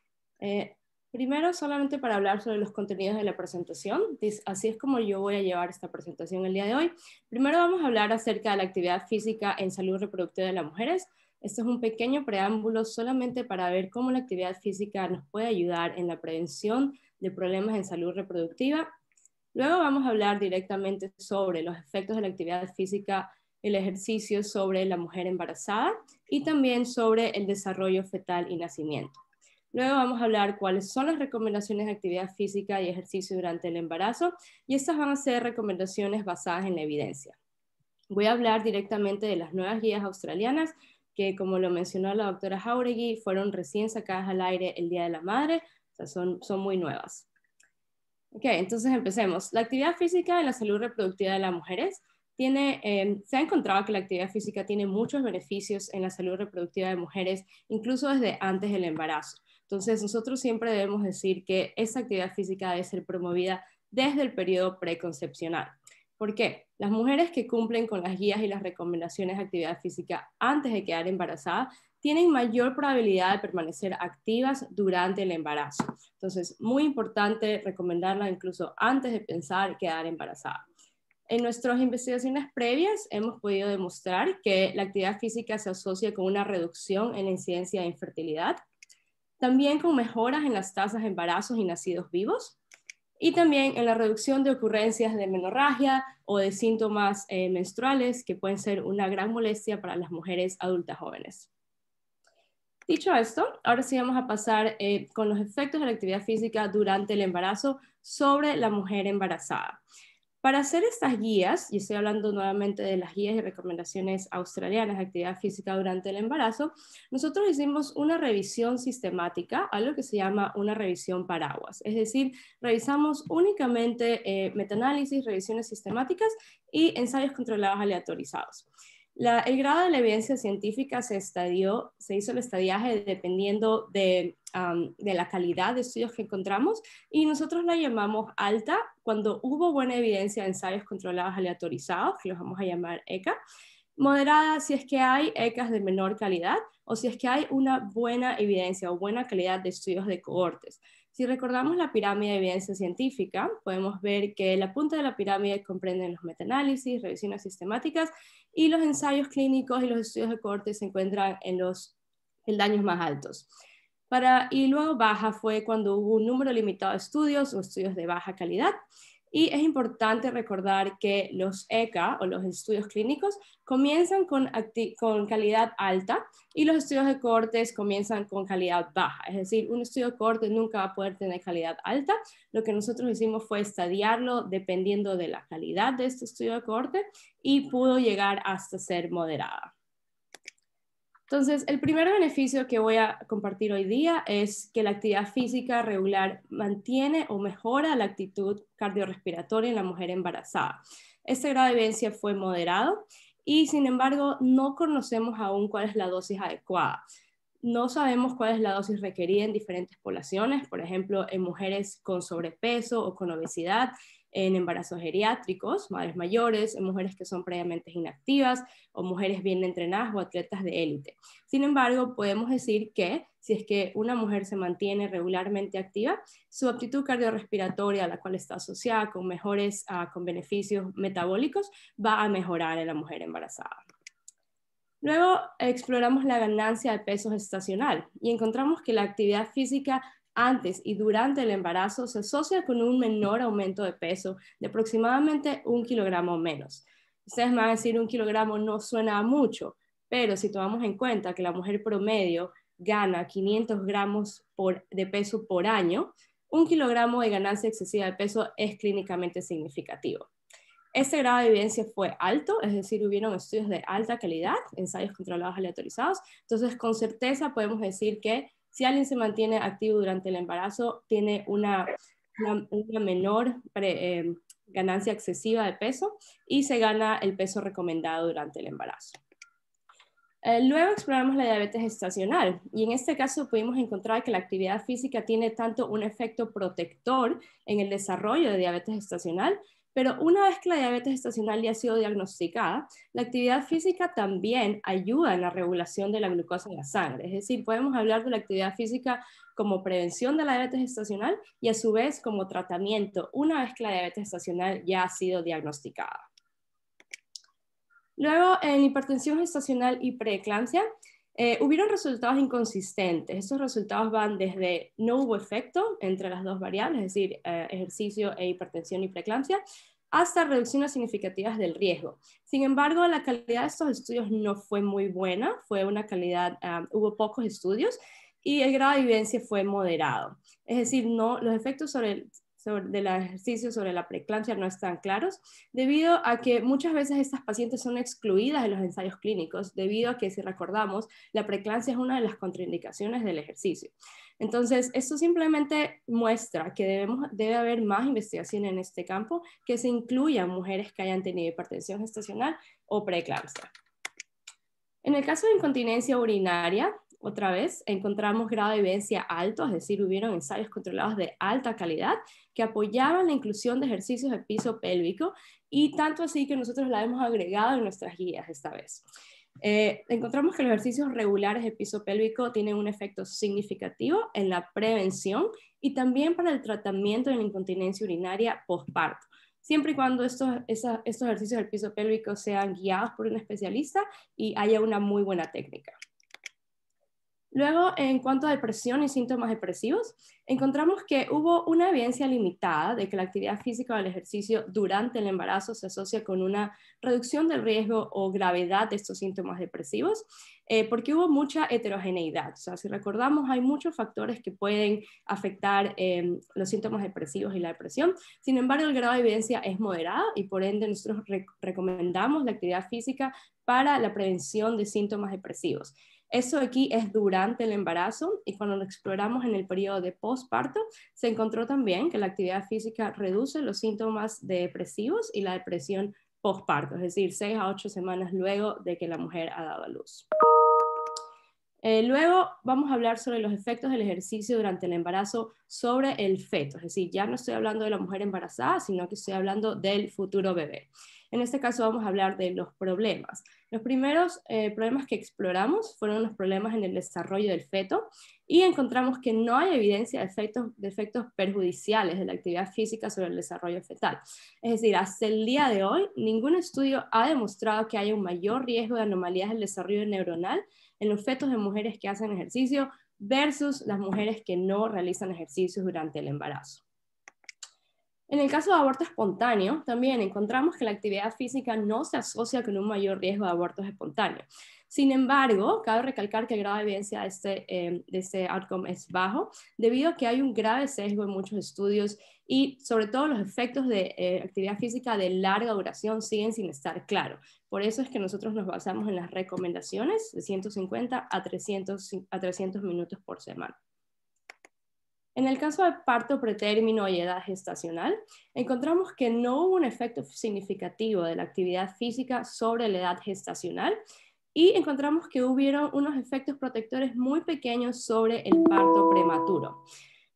Primero, solamente para hablar sobre los contenidos de la presentación, así es como yo voy a llevar esta presentación el día de hoy. Primero vamos a hablar acerca de la actividad física en salud reproductiva de las mujeres. Este es un pequeño preámbulo solamente para ver cómo la actividad física nos puede ayudar en la prevención de problemas en salud reproductiva. Luego vamos a hablar directamente sobre los efectos de la actividad física, el ejercicio sobre la mujer embarazada y también sobre el desarrollo fetal y nacimiento. Luego vamos a hablar cuáles son las recomendaciones de actividad física y ejercicio durante el embarazo, y estas van a ser recomendaciones basadas en la evidencia. Voy a hablar directamente de las nuevas guías australianas, que como lo mencionó la doctora Jauregui, fueron recién sacadas al aire el Día de la Madre, o sea, son muy nuevas. Ok, entonces empecemos. La actividad física en la salud reproductiva de las mujeres se ha encontrado que la actividad física tiene muchos beneficios en la salud reproductiva de mujeres, incluso desde antes del embarazo. Entonces, nosotros siempre debemos decir que esa actividad física debe ser promovida desde el periodo preconcepcional. ¿Por qué? Las mujeres que cumplen con las guías y las recomendaciones de actividad física antes de quedar embarazadas tienen mayor probabilidad de permanecer activas durante el embarazo. Entonces, muy importante recomendarla incluso antes de pensar quedar embarazada. En nuestras investigaciones previas hemos podido demostrar que la actividad física se asocia con una reducción en la incidencia de infertilidad, también con mejoras en las tasas de embarazos y nacidos vivos, y también en la reducción de ocurrencias de menorragia o de síntomas menstruales que pueden ser una gran molestia para las mujeres adultas jóvenes. Dicho esto, ahora sí vamos a pasar con los efectos de la actividad física durante el embarazo sobre la mujer embarazada. Para hacer estas guías, y estoy hablando nuevamente de las guías y recomendaciones australianas de actividad física durante el embarazo, nosotros hicimos una revisión sistemática, algo que se llama una revisión paraguas. Es decir, revisamos únicamente metaanálisis, revisiones sistemáticas y ensayos controlados aleatorizados. El grado de la evidencia científica se hizo el estadiaje dependiendo de la calidad de estudios que encontramos, y nosotros la llamamos alta cuando hubo buena evidencia de ensayos controlados aleatorizados, que los vamos a llamar ECA, moderada si es que hay ECAs de menor calidad o si es que hay una buena evidencia o buena calidad de estudios de cohortes. Si recordamos la pirámide de evidencia científica, podemos ver que la punta de la pirámide comprenden los metaanálisis, revisiones sistemáticas, y los ensayos clínicos y los estudios de cohorte se encuentran en los peldaños más altos. Y luego baja fue cuando hubo un número limitado de estudios o estudios de baja calidad. Y es importante recordar que los ECA o los estudios clínicos comienzan con calidad alta y los estudios de cohortes comienzan con calidad baja. Es decir, un estudio de cohorte nunca va a poder tener calidad alta. Lo que nosotros hicimos fue estadiarlo dependiendo de la calidad de este estudio de cohorte y pudo llegar hasta ser moderada. Entonces, el primer beneficio que voy a compartir hoy día es que la actividad física regular mantiene o mejora la actitud cardiorrespiratoria en la mujer embarazada. Este grado de evidencia fue moderado y, sin embargo, no conocemos aún cuál es la dosis adecuada. No sabemos cuál es la dosis requerida en diferentes poblaciones, por ejemplo, en mujeres con sobrepeso o con obesidad, en embarazos geriátricos, madres mayores, en mujeres que son previamente inactivas o mujeres bien entrenadas o atletas de élite. Sin embargo, podemos decir que si es que una mujer se mantiene regularmente activa, su aptitud cardiorrespiratoria, la cual está asociada con con beneficios metabólicos, va a mejorar en la mujer embarazada. Luego exploramos la ganancia de peso gestacional y encontramos que la actividad física antes y durante el embarazo se asocia con un menor aumento de peso de aproximadamente 1 kilogramo menos. Ustedes me van a decir 1 kilogramo no suena a mucho, pero si tomamos en cuenta que la mujer promedio gana 500 gramos de peso por año, 1 kilogramo de ganancia excesiva de peso es clínicamente significativo. Este grado de evidencia fue alto, es decir, hubieron estudios de alta calidad, ensayos controlados aleatorizados, entonces con certeza podemos decir que si alguien se mantiene activo durante el embarazo, tiene una menor ganancia excesiva de peso y se gana el peso recomendado durante el embarazo. Luego exploramos la diabetes gestacional y en este caso pudimos encontrar que la actividad física tiene tanto un efecto protector en el desarrollo de diabetes gestacional, pero una vez que la diabetes gestacional ya ha sido diagnosticada, la actividad física también ayuda en la regulación de la glucosa en la sangre. Es decir, podemos hablar de la actividad física como prevención de la diabetes gestacional y a su vez como tratamiento una vez que la diabetes gestacional ya ha sido diagnosticada. Luego, en hipertensión gestacional y preeclampsia, hubieron resultados inconsistentes. Estos resultados van desde no hubo efecto entre las dos variables, es decir, ejercicio e hipertensión y preeclampsia, hasta reducciones significativas del riesgo. Sin embargo, la calidad de estos estudios no fue muy buena, fue una calidad, hubo pocos estudios y el grado de evidencia fue moderado. Es decir, los efectos del ejercicio sobre la preeclampsia no están claros, debido a que muchas veces estas pacientes son excluidas de los ensayos clínicos, debido a que, si recordamos, la preeclampsia es una de las contraindicaciones del ejercicio. Entonces, esto simplemente muestra que debe haber más investigación en este campo, que se incluyan mujeres que hayan tenido hipertensión gestacional o preeclampsia. En el caso de incontinencia urinaria, otra vez, encontramos grado de evidencia alto, es decir, hubieron ensayos controlados de alta calidad que apoyaban la inclusión de ejercicios de piso pélvico y tanto así que nosotros la hemos agregado en nuestras guías esta vez. Encontramos que los ejercicios regulares de piso pélvico tienen un efecto significativo en la prevención y también para el tratamiento de la incontinencia urinaria postparto, siempre y cuando estos ejercicios del piso pélvico sean guiados por un especialista y haya una muy buena técnica. Luego, en cuanto a depresión y síntomas depresivos, encontramos que hubo una evidencia limitada de que la actividad física o el ejercicio durante el embarazo se asocia con una reducción del riesgo o gravedad de estos síntomas depresivos, porque hubo mucha heterogeneidad. O sea, si recordamos, hay muchos factores que pueden afectar los síntomas depresivos y la depresión. Sin embargo, el grado de evidencia es moderado y por ende nosotros recomendamos la actividad física para la prevención de síntomas depresivos. Eso aquí es durante el embarazo y cuando lo exploramos en el periodo de posparto, se encontró también que la actividad física reduce los síntomas depresivos y la depresión posparto, es decir, 6 a 8 semanas luego de que la mujer ha dado a luz. Luego vamos a hablar sobre los efectos del ejercicio durante el embarazo sobre el feto, es decir, ya no estoy hablando de la mujer embarazada, sino que estoy hablando del futuro bebé. En este caso vamos a hablar de los problemas. Los primeros problemas que exploramos fueron los problemas en el desarrollo del feto y encontramos que no hay evidencia de efectos perjudiciales de la actividad física sobre el desarrollo fetal. Es decir, hasta el día de hoy, ningún estudio ha demostrado que haya un mayor riesgo de anomalías del desarrollo neuronal en los fetos de mujeres que hacen ejercicio versus las mujeres que no realizan ejercicios durante el embarazo. En el caso de aborto espontáneo, también encontramos que la actividad física no se asocia con un mayor riesgo de abortos espontáneos. Sin embargo, cabe recalcar que el grado de evidencia de este outcome es bajo, debido a que hay un grave sesgo en muchos estudios y sobre todo los efectos de actividad física de larga duración siguen sin estar claros. Por eso es que nosotros nos basamos en las recomendaciones de 150 a 300 minutos por semana. En el caso de parto pretérmino y edad gestacional, encontramos que no hubo un efecto significativo de la actividad física sobre la edad gestacional y encontramos que hubieron unos efectos protectores muy pequeños sobre el parto prematuro.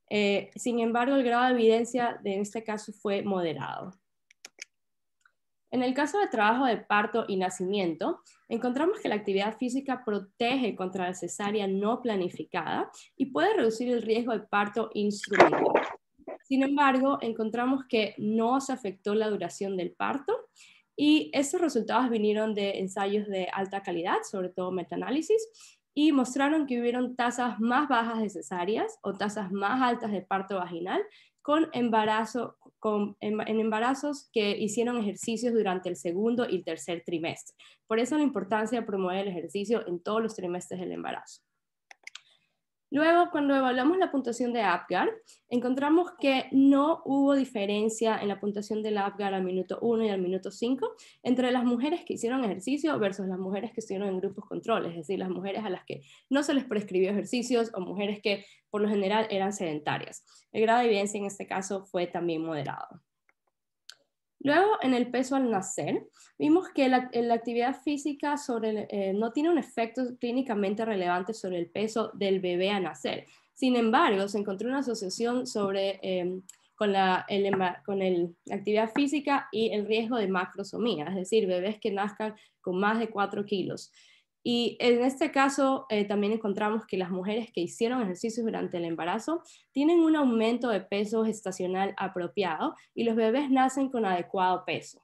Sin embargo, el grado de evidencia en este caso fue moderado. En el caso de trabajo de parto y nacimiento, encontramos que la actividad física protege contra la cesárea no planificada y puede reducir el riesgo de parto instrumental. Sin embargo, encontramos que no se afectó la duración del parto y estos resultados vinieron de ensayos de alta calidad, sobre todo metanálisis, y mostraron que hubieron tasas más bajas de cesáreas o tasas más altas de parto vaginal en embarazos que hicieron ejercicios durante el segundo y el tercer trimestre. Por eso la importancia de promover el ejercicio en todos los trimestres del embarazo. Luego, cuando evaluamos la puntuación de APGAR, encontramos que no hubo diferencia en la puntuación del APGAR al minuto 1 y al minuto 5 entre las mujeres que hicieron ejercicio versus las mujeres que estuvieron en grupos controles, es decir, las mujeres a las que no se les prescribió ejercicios o mujeres que por lo general eran sedentarias. El grado de evidencia en este caso fue también moderado. Luego, en el peso al nacer, vimos que la actividad física no tiene un efecto clínicamente relevante sobre el peso del bebé a nacer. Sin embargo, se encontró una asociación con la actividad física y el riesgo de macrosomía, es decir, bebés que nazcan con más de 4 kilos. Y en este caso también encontramos que las mujeres que hicieron ejercicios durante el embarazo tienen un aumento de peso gestacional apropiado y los bebés nacen con adecuado peso.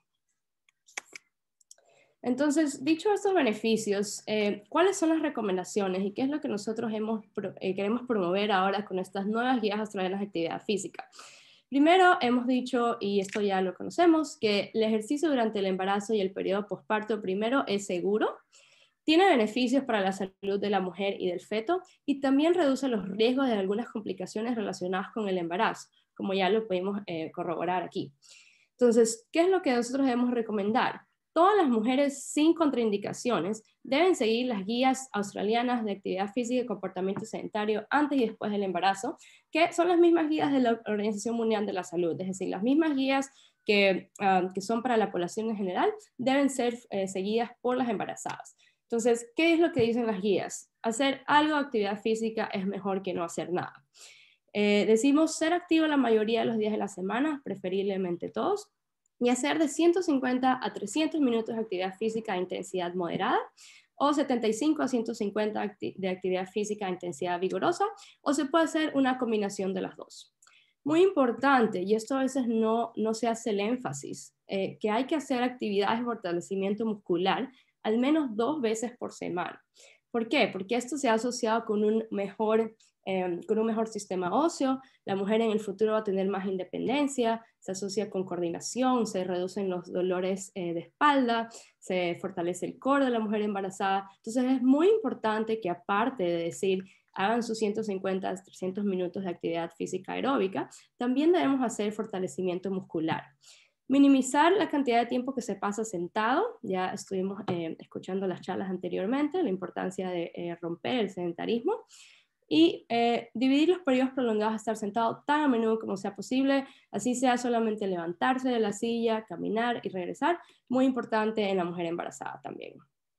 Entonces, dicho estos beneficios, ¿cuáles son las recomendaciones y qué es lo que nosotros queremos promover ahora con estas nuevas guías australianas de actividad física? Primero, hemos dicho, y esto ya lo conocemos, que el ejercicio durante el embarazo y el periodo posparto primero es seguro, tiene beneficios para la salud de la mujer y del feto y también reduce los riesgos de algunas complicaciones relacionadas con el embarazo, como ya lo pudimos corroborar aquí. Entonces, ¿qué es lo que nosotros debemos recomendar? Todas las mujeres sin contraindicaciones deben seguir las guías australianas de actividad física y comportamiento sedentario antes y después del embarazo, que son las mismas guías de la Organización Mundial de la Salud, es decir, las mismas guías que son para la población en general, deben ser seguidas por las embarazadas. Entonces, ¿qué es lo que dicen las guías? Hacer algo de actividad física es mejor que no hacer nada. Decimos ser activo la mayoría de los días de la semana, preferiblemente todos, y hacer de 150 a 300 minutos de actividad física de intensidad moderada, o 75 a 150 de actividad física de intensidad vigorosa, o se puede hacer una combinación de las dos. Muy importante, y esto a veces no se hace el énfasis, que hay que hacer actividades de fortalecimiento muscular al menos 2 veces por semana. ¿Por qué? Porque esto se ha asociado con un mejor sistema óseo, la mujer en el futuro va a tener más independencia, se asocia con coordinación, se reducen los dolores de espalda, se fortalece el core de la mujer embarazada. Entonces es muy importante que aparte de decir hagan sus 150 a 300 minutos de actividad física aeróbica, también debemos hacer fortalecimiento muscular. Minimizar la cantidad de tiempo que se pasa sentado, ya estuvimos escuchando las charlas anteriormente, la importancia de romper el sedentarismo, y dividir los periodos prolongados de estar sentado tan a menudo como sea posible, así sea solamente levantarse de la silla, caminar y regresar, muy importante en la mujer embarazada también.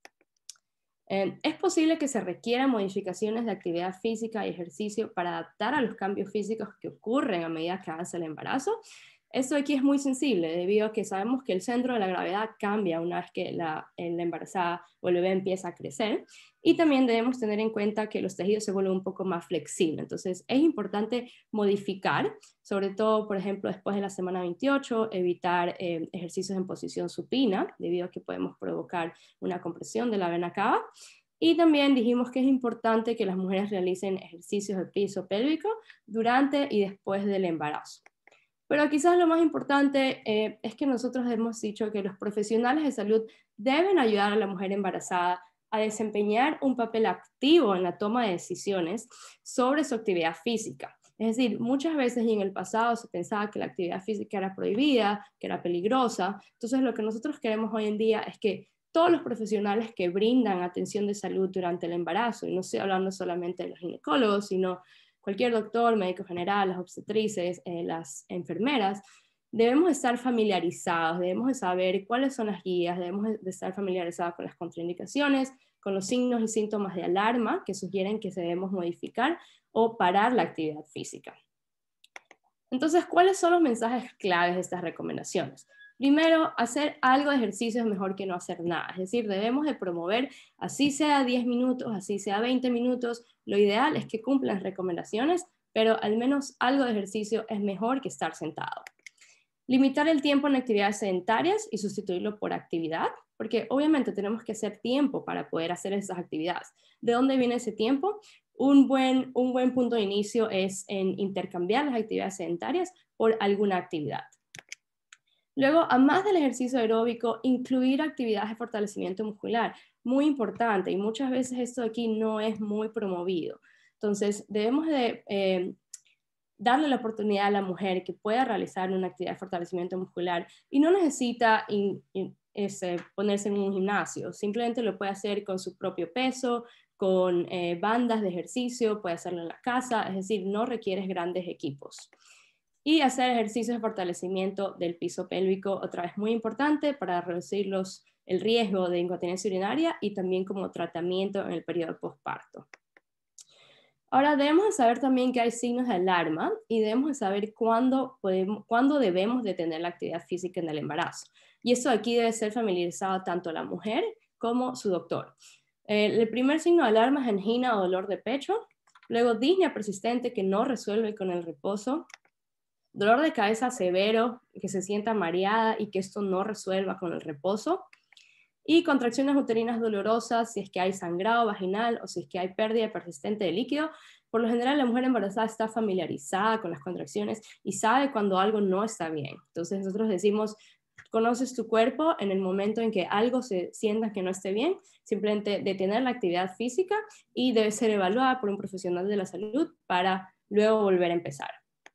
Es posible que se requieran modificaciones de actividad física y ejercicio para adaptar a los cambios físicos que ocurren a medida que avanza el embarazo. Esto aquí es muy sensible debido a que sabemos que el centro de la gravedad cambia una vez que la embarazada o el bebé empieza a crecer, y también debemos tener en cuenta que los tejidos se vuelven un poco más flexibles. Entonces es importante modificar, sobre todo por ejemplo después de la semana 28, evitar ejercicios en posición supina debido a que podemos provocar una compresión de la vena cava. Y también dijimos que es importante que las mujeres realicen ejercicios de piso pélvico durante y después del embarazo. Pero quizás lo más importante es que nosotros hemos dicho que los profesionales de salud deben ayudar a la mujer embarazada a desempeñar un papel activo en la toma de decisiones sobre su actividad física. Es decir, muchas veces y en el pasado se pensaba que la actividad física era prohibida, que era peligrosa. Entonces lo que nosotros queremos hoy en día es que todos los profesionales que brindan atención de salud durante el embarazo, y no estoy hablando solamente de los ginecólogos, sino cualquier doctor, médico general, las obstetrices, las enfermeras, debemos estar familiarizados, debemos de saber cuáles son las guías, debemos de estar familiarizados con las contraindicaciones, con los signos y síntomas de alarma que sugieren que debemos modificar o parar la actividad física. Entonces, ¿cuáles son los mensajes claves de estas recomendaciones? Primero, hacer algo de ejercicio es mejor que no hacer nada. Es decir, debemos de promover, así sea 10 minutos, así sea 20 minutos. Lo ideal es que cumplan las recomendaciones, pero al menos algo de ejercicio es mejor que estar sentado. Limitar el tiempo en actividades sedentarias y sustituirlo por actividad, porque obviamente tenemos que hacer tiempo para poder hacer esas actividades. ¿De dónde viene ese tiempo? Un buen punto de inicio es en intercambiar las actividades sedentarias por alguna actividad. Luego, además del ejercicio aeróbico, incluir actividades de fortalecimiento muscular, muy importante, y muchas veces esto aquí no es muy promovido. Entonces, debemos de darle la oportunidad a la mujer que pueda realizar una actividad de fortalecimiento muscular y no necesita ponerse en un gimnasio, simplemente lo puede hacer con su propio peso, con bandas de ejercicio, puede hacerlo en la casa, es decir, no requiere grandes equipos. Y hacer ejercicios de fortalecimiento del piso pélvico, otra vez muy importante para reducir el riesgo de incontinencia urinaria y también como tratamiento en el periodo postparto. Ahora debemos saber también que hay signos de alarma y debemos saber cuándo debemos detener la actividad física en el embarazo. Y eso aquí debe ser familiarizado tanto la mujer como su doctor. El primer signo de alarma es angina o dolor de pecho, luego disnea persistente que no resuelve con el reposo, dolor de cabeza severo, que se sienta mareada y que esto no resuelva con el reposo, y contracciones uterinas dolorosas si es que hay sangrado vaginal o si es que hay pérdida persistente de líquido. Por lo general, la mujer embarazada está familiarizada con las contracciones y sabe cuando algo no está bien. Entonces nosotros decimos, conoces tu cuerpo en el momento en que algo se sienta que no esté bien, simplemente detener la actividad física y debe ser evaluada por un profesional de la salud para luego volver a empezar.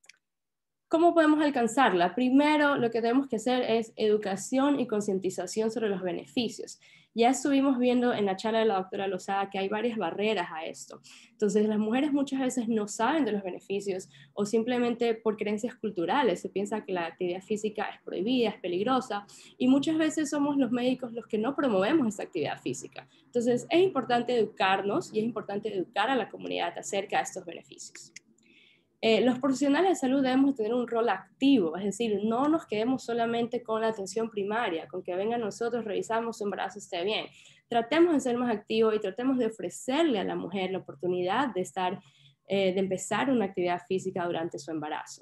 ¿Cómo podemos alcanzarla? Primero, lo que tenemos que hacer es educación y concientización sobre los beneficios. Ya estuvimos viendo en la charla de la doctora Lozada que hay varias barreras a esto. Entonces, las mujeres muchas veces no saben de los beneficios o simplemente por creencias culturales se piensa que la actividad física es prohibida, es peligrosa y muchas veces somos los médicos los que no promovemos esta actividad física. Entonces, es importante educarnos y es importante educar a la comunidad acerca de estos beneficios. Los profesionales de salud debemos tener un rol activo, es decir, no nos quedemos solamente con la atención primaria, con que vengan nosotros, revisamos su embarazo, esté bien. Tratemos de ser más activos y tratemos de ofrecerle a la mujer la oportunidad de empezar una actividad física durante su embarazo.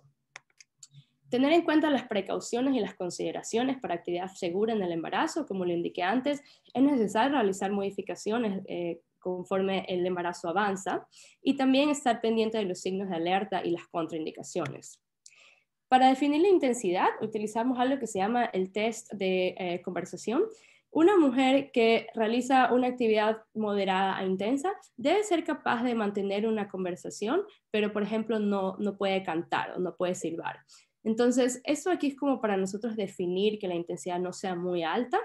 Tener en cuenta las precauciones y las consideraciones para actividad segura en el embarazo, como lo indiqué antes, es necesario realizar modificaciones conforme el embarazo avanza y también estar pendiente de los signos de alerta y las contraindicaciones. Para definir la intensidad, utilizamos algo que se llama el test de conversación. Una mujer que realiza una actividad moderada a intensa debe ser capaz de mantener una conversación, pero por ejemplo no puede cantar o no puede silbar. Entonces, esto aquí es como para nosotros definir que la intensidad no sea muy alta.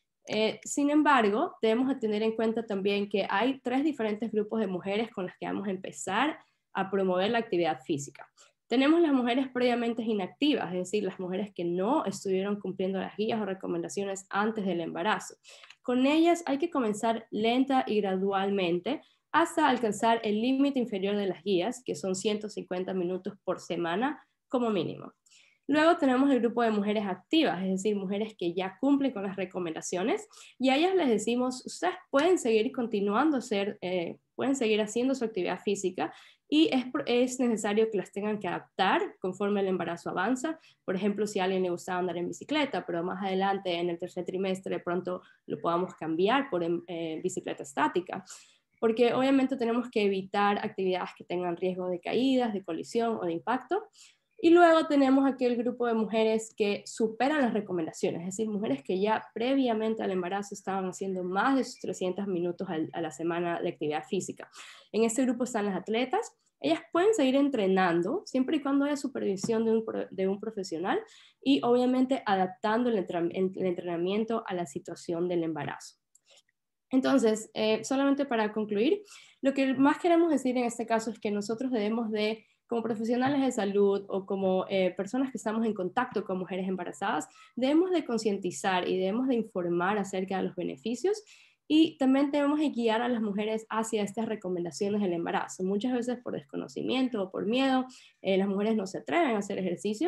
Sin embargo, debemos tener en cuenta también que hay 3 diferentes grupos de mujeres con las que vamos a empezar a promover la actividad física. Tenemos las mujeres previamente inactivas, es decir, las mujeres que no estuvieron cumpliendo las guías o recomendaciones antes del embarazo. Con ellas hay que comenzar lenta y gradualmente hasta alcanzar el límite inferior de las guías, que son 150 minutos por semana como mínimo. Luego tenemos el grupo de mujeres activas, es decir, mujeres que ya cumplen con las recomendaciones y a ellas les decimos, ustedes pueden seguir continuando pueden seguir haciendo su actividad física y es necesario que las tengan que adaptar conforme el embarazo avanza. Por ejemplo, si a alguien le gusta andar en bicicleta, pero más adelante en el 3er trimestre de pronto lo podamos cambiar por bicicleta estática. Porque obviamente tenemos que evitar actividades que tengan riesgo de caídas, de colisión o de impacto. Y luego tenemos aquel grupo de mujeres que superan las recomendaciones, es decir, mujeres que ya previamente al embarazo estaban haciendo más de sus 300 minutos a la semana de actividad física. En este grupo están las atletas. Ellas pueden seguir entrenando siempre y cuando haya supervisión de un profesional y obviamente adaptando el entrenamiento a la situación del embarazo. Entonces, solamente para concluir, lo que más queremos decir en este caso es que nosotros debemos de, como profesionales de salud o como personas que estamos en contacto con mujeres embarazadas, debemos de concientizar y debemos de informar acerca de los beneficios y también debemos de guiar a las mujeres hacia estas recomendaciones del embarazo. Muchas veces por desconocimiento o por miedo, las mujeres no se atreven a hacer ejercicio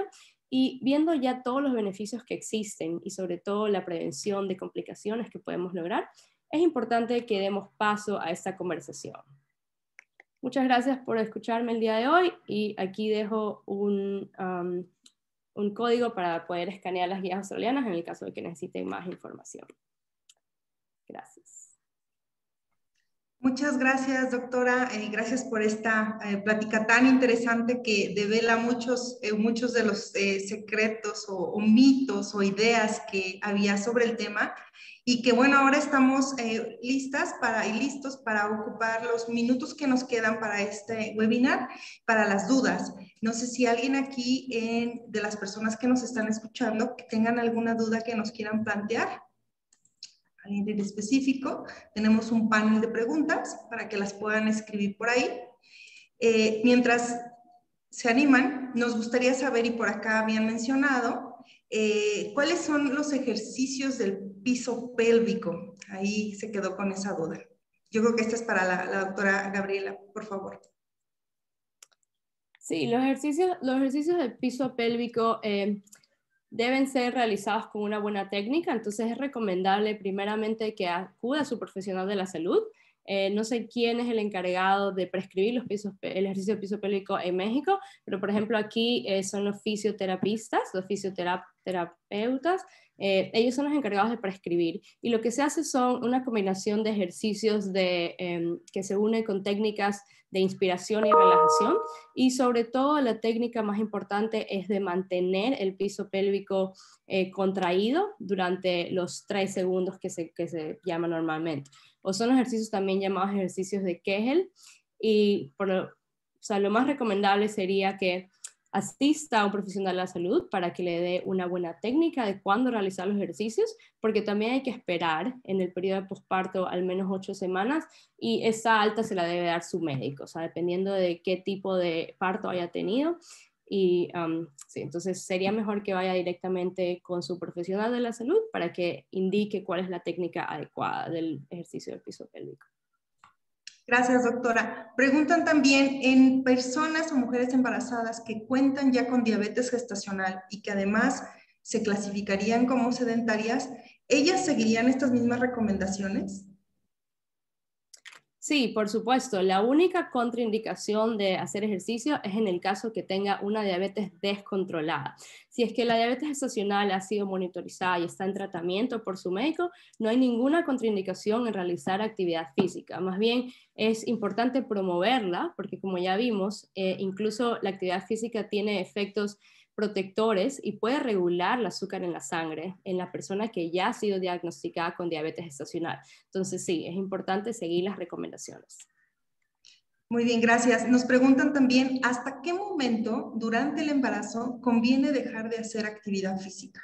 y viendo ya todos los beneficios que existen y sobre todo la prevención de complicaciones que podemos lograr, es importante que demos paso a esta conversación. Muchas gracias por escucharme el día de hoy y aquí dejo un código para poder escanear las guías australianas en el caso de que necesiten más información. Gracias. Muchas gracias, doctora. Gracias por esta plática tan interesante que devela muchos de los secretos o mitos o ideas que había sobre el tema. Y que bueno, ahora estamos listos para ocupar los minutos que nos quedan para este webinar, para las dudas. No sé si alguien aquí de las personas que nos están escuchando que tengan alguna duda que nos quieran plantear. ¿Alguien en específico? Tenemos un panel de preguntas para que las puedan escribir por ahí. Mientras se animan, nos gustaría saber, y por acá habían mencionado, ¿cuáles son los ejercicios del piso pélvico? Ahí se quedó con esa duda. Yo creo que esta es para la doctora Gabriela, por favor. Sí, los ejercicios del piso pélvico deben ser realizados con una buena técnica, entonces es recomendable primeramente que acuda a su profesional de la salud. No sé quién es el encargado de prescribir el ejercicio de piso pélvico en México, pero por ejemplo aquí son los fisioterapistas, los fisioterapeutas, ellos son los encargados de prescribir. Y lo que se hace son una combinación de ejercicios que se unen con técnicas de inspiración y relajación, y sobre todo la técnica más importante es de mantener el piso pélvico contraído durante los 3 segundos que se llama normalmente. O son ejercicios también llamados ejercicios de Kegel, y lo más recomendable sería que asista a un profesional de la salud para que le dé una buena técnica de cuándo realizar los ejercicios, porque también hay que esperar en el periodo de posparto al menos 8 semanas, y esa alta se la debe dar su médico, o sea, dependiendo de qué tipo de parto haya tenido. Y sí, entonces sería mejor que vaya directamente con su profesional de la salud para que indique cuál es la técnica adecuada del ejercicio del piso pélvico. Gracias, doctora. Preguntan también, en personas o mujeres embarazadas que cuentan ya con diabetes gestacional y que además se clasificarían como sedentarias, ¿ellas seguirían estas mismas recomendaciones? Sí, por supuesto. La única contraindicación de hacer ejercicio es en el caso que tenga una diabetes descontrolada. Si es que la diabetes gestacional ha sido monitorizada y está en tratamiento por su médico, no hay ninguna contraindicación en realizar actividad física. Más bien es importante promoverla porque, como ya vimos, incluso la actividad física tiene efectos protectores y puede regular el azúcar en la sangre en la persona que ya ha sido diagnosticada con diabetes gestacional. Entonces sí, es importante seguir las recomendaciones. Muy bien, gracias. Nos preguntan también, ¿hasta qué momento durante el embarazo conviene dejar de hacer actividad física?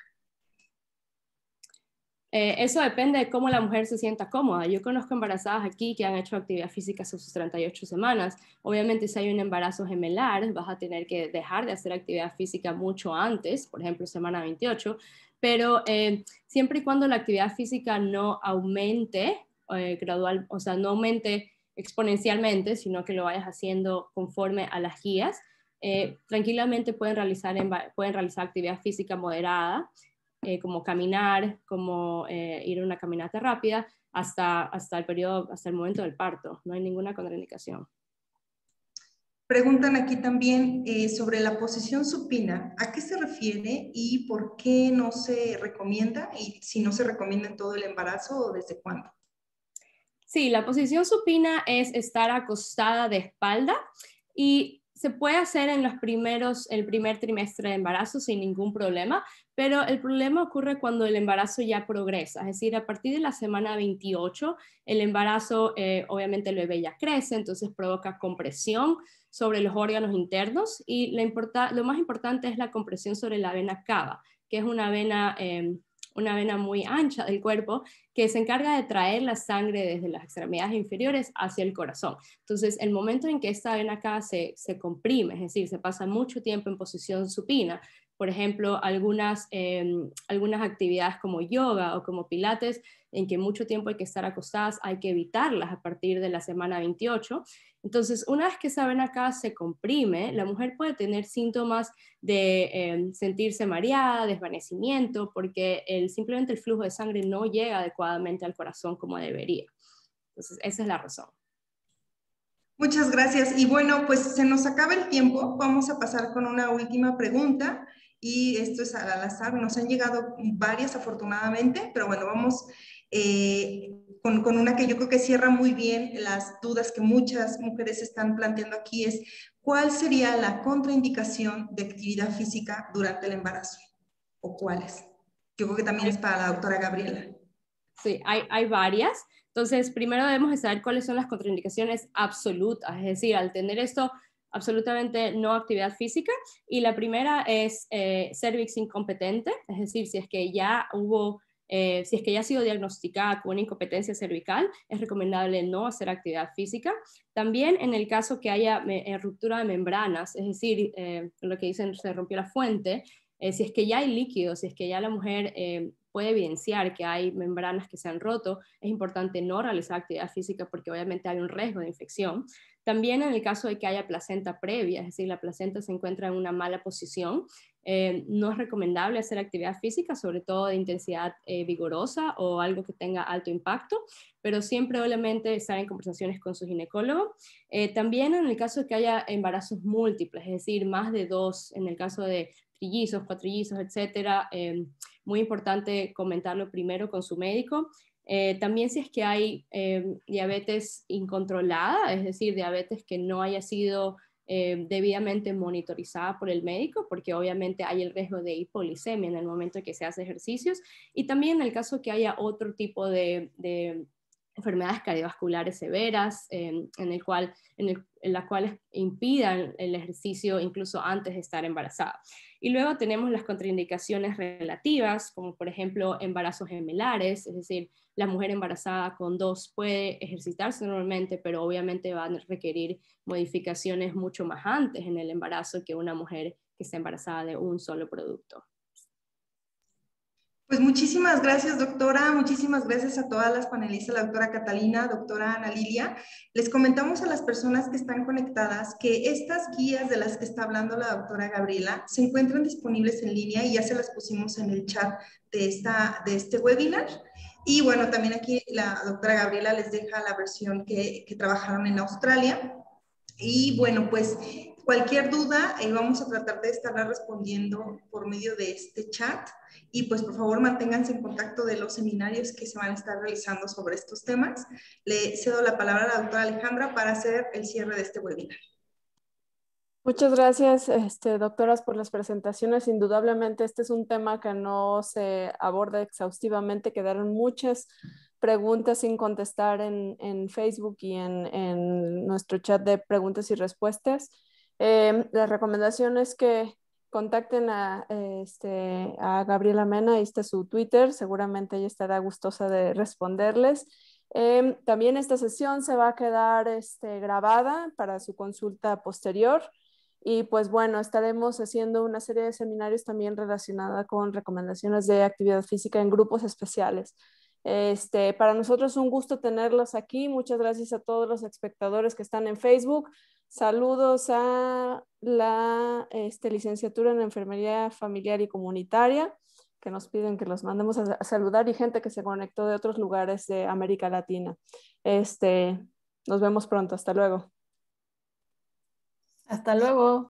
Eso depende de cómo la mujer se sienta cómoda. Yo conozco embarazadas aquí que han hecho actividad física hasta sus 38 semanas. Obviamente, si hay un embarazo gemelar, vas a tener que dejar de hacer actividad física mucho antes, por ejemplo, semana 28, pero siempre y cuando la actividad física no aumente gradual, o sea, no aumente exponencialmente, sino que lo vayas haciendo conforme a las guías, tranquilamente pueden realizar actividad física moderada, como caminar, como ir a una caminata rápida hasta el momento del parto. No hay ninguna contraindicación. Preguntan aquí también sobre la posición supina. ¿A qué se refiere y por qué no se recomienda? Y si no se recomienda en todo el embarazo, ¿o desde cuándo? Sí, la posición supina es estar acostada de espalda y se puede hacer en el primer trimestre de embarazo sin ningún problema, pero el problema ocurre cuando el embarazo ya progresa, es decir, a partir de la semana 28, el embarazo, obviamente el bebé ya crece, entonces provoca compresión sobre los órganos internos, y lo más importante es la compresión sobre la vena cava, que es una vena muy ancha del cuerpo que se encarga de traer la sangre desde las extremidades inferiores hacia el corazón. Entonces, el momento en que esta vena cava se comprime, es decir, se pasa mucho tiempo en posición supina, por ejemplo, algunas actividades como yoga o como pilates, en que mucho tiempo hay que estar acostadas, hay que evitarlas a partir de la semana 28, Entonces, una vez que esa vena cava se comprime, la mujer puede tener síntomas de sentirse mareada, desvanecimiento, porque simplemente el flujo de sangre no llega adecuadamente al corazón como debería. Entonces, esa es la razón. Muchas gracias. Y bueno, pues se nos acaba el tiempo. Vamos a pasar con una última pregunta. Y esto es al azar. Nos han llegado varias, afortunadamente, pero bueno, vamos con una que yo creo que cierra muy bien las dudas que muchas mujeres están planteando aquí, es ¿cuál sería la contraindicación de actividad física durante el embarazo? ¿O cuáles? Yo creo que también es para la doctora Gabriela. Sí, hay varias. Entonces, primero debemos de saber cuáles son las contraindicaciones absolutas, es decir, al tener esto absolutamente no actividad física. Y la primera es cervix incompetente, es decir, si es que ya ha sido diagnosticada con una incompetencia cervical, es recomendable no hacer actividad física. También en el caso que haya ruptura de membranas, es decir, lo que dicen se rompió la fuente, si es que ya hay líquido, si es que ya la mujer puede evidenciar que hay membranas que se han roto, es importante no realizar actividad física porque obviamente hay un riesgo de infección. También en el caso de que haya placenta previa, es decir, la placenta se encuentra en una mala posición, no es recomendable hacer actividad física, sobre todo de intensidad vigorosa o algo que tenga alto impacto, pero siempre obviamente estar en conversaciones con su ginecólogo. También en el caso de que haya embarazos múltiples, es decir, más de 2, en el caso de trillizos, cuatrillizos, etcétera, muy importante comentarlo primero con su médico. También si es que hay diabetes incontrolada, es decir, diabetes que no haya sido debidamente monitorizada por el médico, porque obviamente hay el riesgo de hipoglicemia en el momento que se hace ejercicios, y también en el caso que haya otro tipo de enfermedades cardiovasculares severas, en las cuales impidan el ejercicio incluso antes de estar embarazada. Y luego tenemos las contraindicaciones relativas, como por ejemplo embarazos gemelares, es decir, la mujer embarazada con 2 puede ejercitarse normalmente, pero obviamente va a requerir modificaciones mucho más antes en el embarazo que una mujer que está embarazada de un solo producto. Pues muchísimas gracias, doctora. Muchísimas gracias a todas las panelistas, la doctora Catalina, doctora Ana Lilia. Les comentamos a las personas que están conectadas que estas guías de las que está hablando la doctora Gabriela se encuentran disponibles en línea y ya se las pusimos en el chat de este webinar. Y bueno, también aquí la doctora Gabriela les deja la versión que trabajaron en Australia. Y bueno, pues cualquier duda vamos a tratar de estarla respondiendo por medio de este chat. Y pues por favor manténganse en contacto de los seminarios que se van a estar realizando sobre estos temas. Le cedo la palabra a la doctora Alejandra para hacer el cierre de este webinar. Muchas gracias, doctoras, por las presentaciones. Indudablemente este es un tema que no se aborda exhaustivamente. Quedaron muchas preguntas sin contestar en Facebook y en nuestro chat de preguntas y respuestas. La recomendación es que contacten a Gabriela Mena, ahí está su Twitter, seguramente ella estará gustosa de responderles. También esta sesión se va a quedar grabada para su consulta posterior. Y pues bueno, estaremos haciendo una serie de seminarios también relacionada con recomendaciones de actividad física en grupos especiales. Para nosotros es un gusto tenerlos aquí. Muchas gracias a todos los espectadores que están en Facebook. Saludos a la licenciatura en Enfermería Familiar y Comunitaria, que nos piden que los mandemos a saludar, y gente que se conectó de otros lugares de América Latina. Nos vemos pronto. Hasta luego. Hasta luego.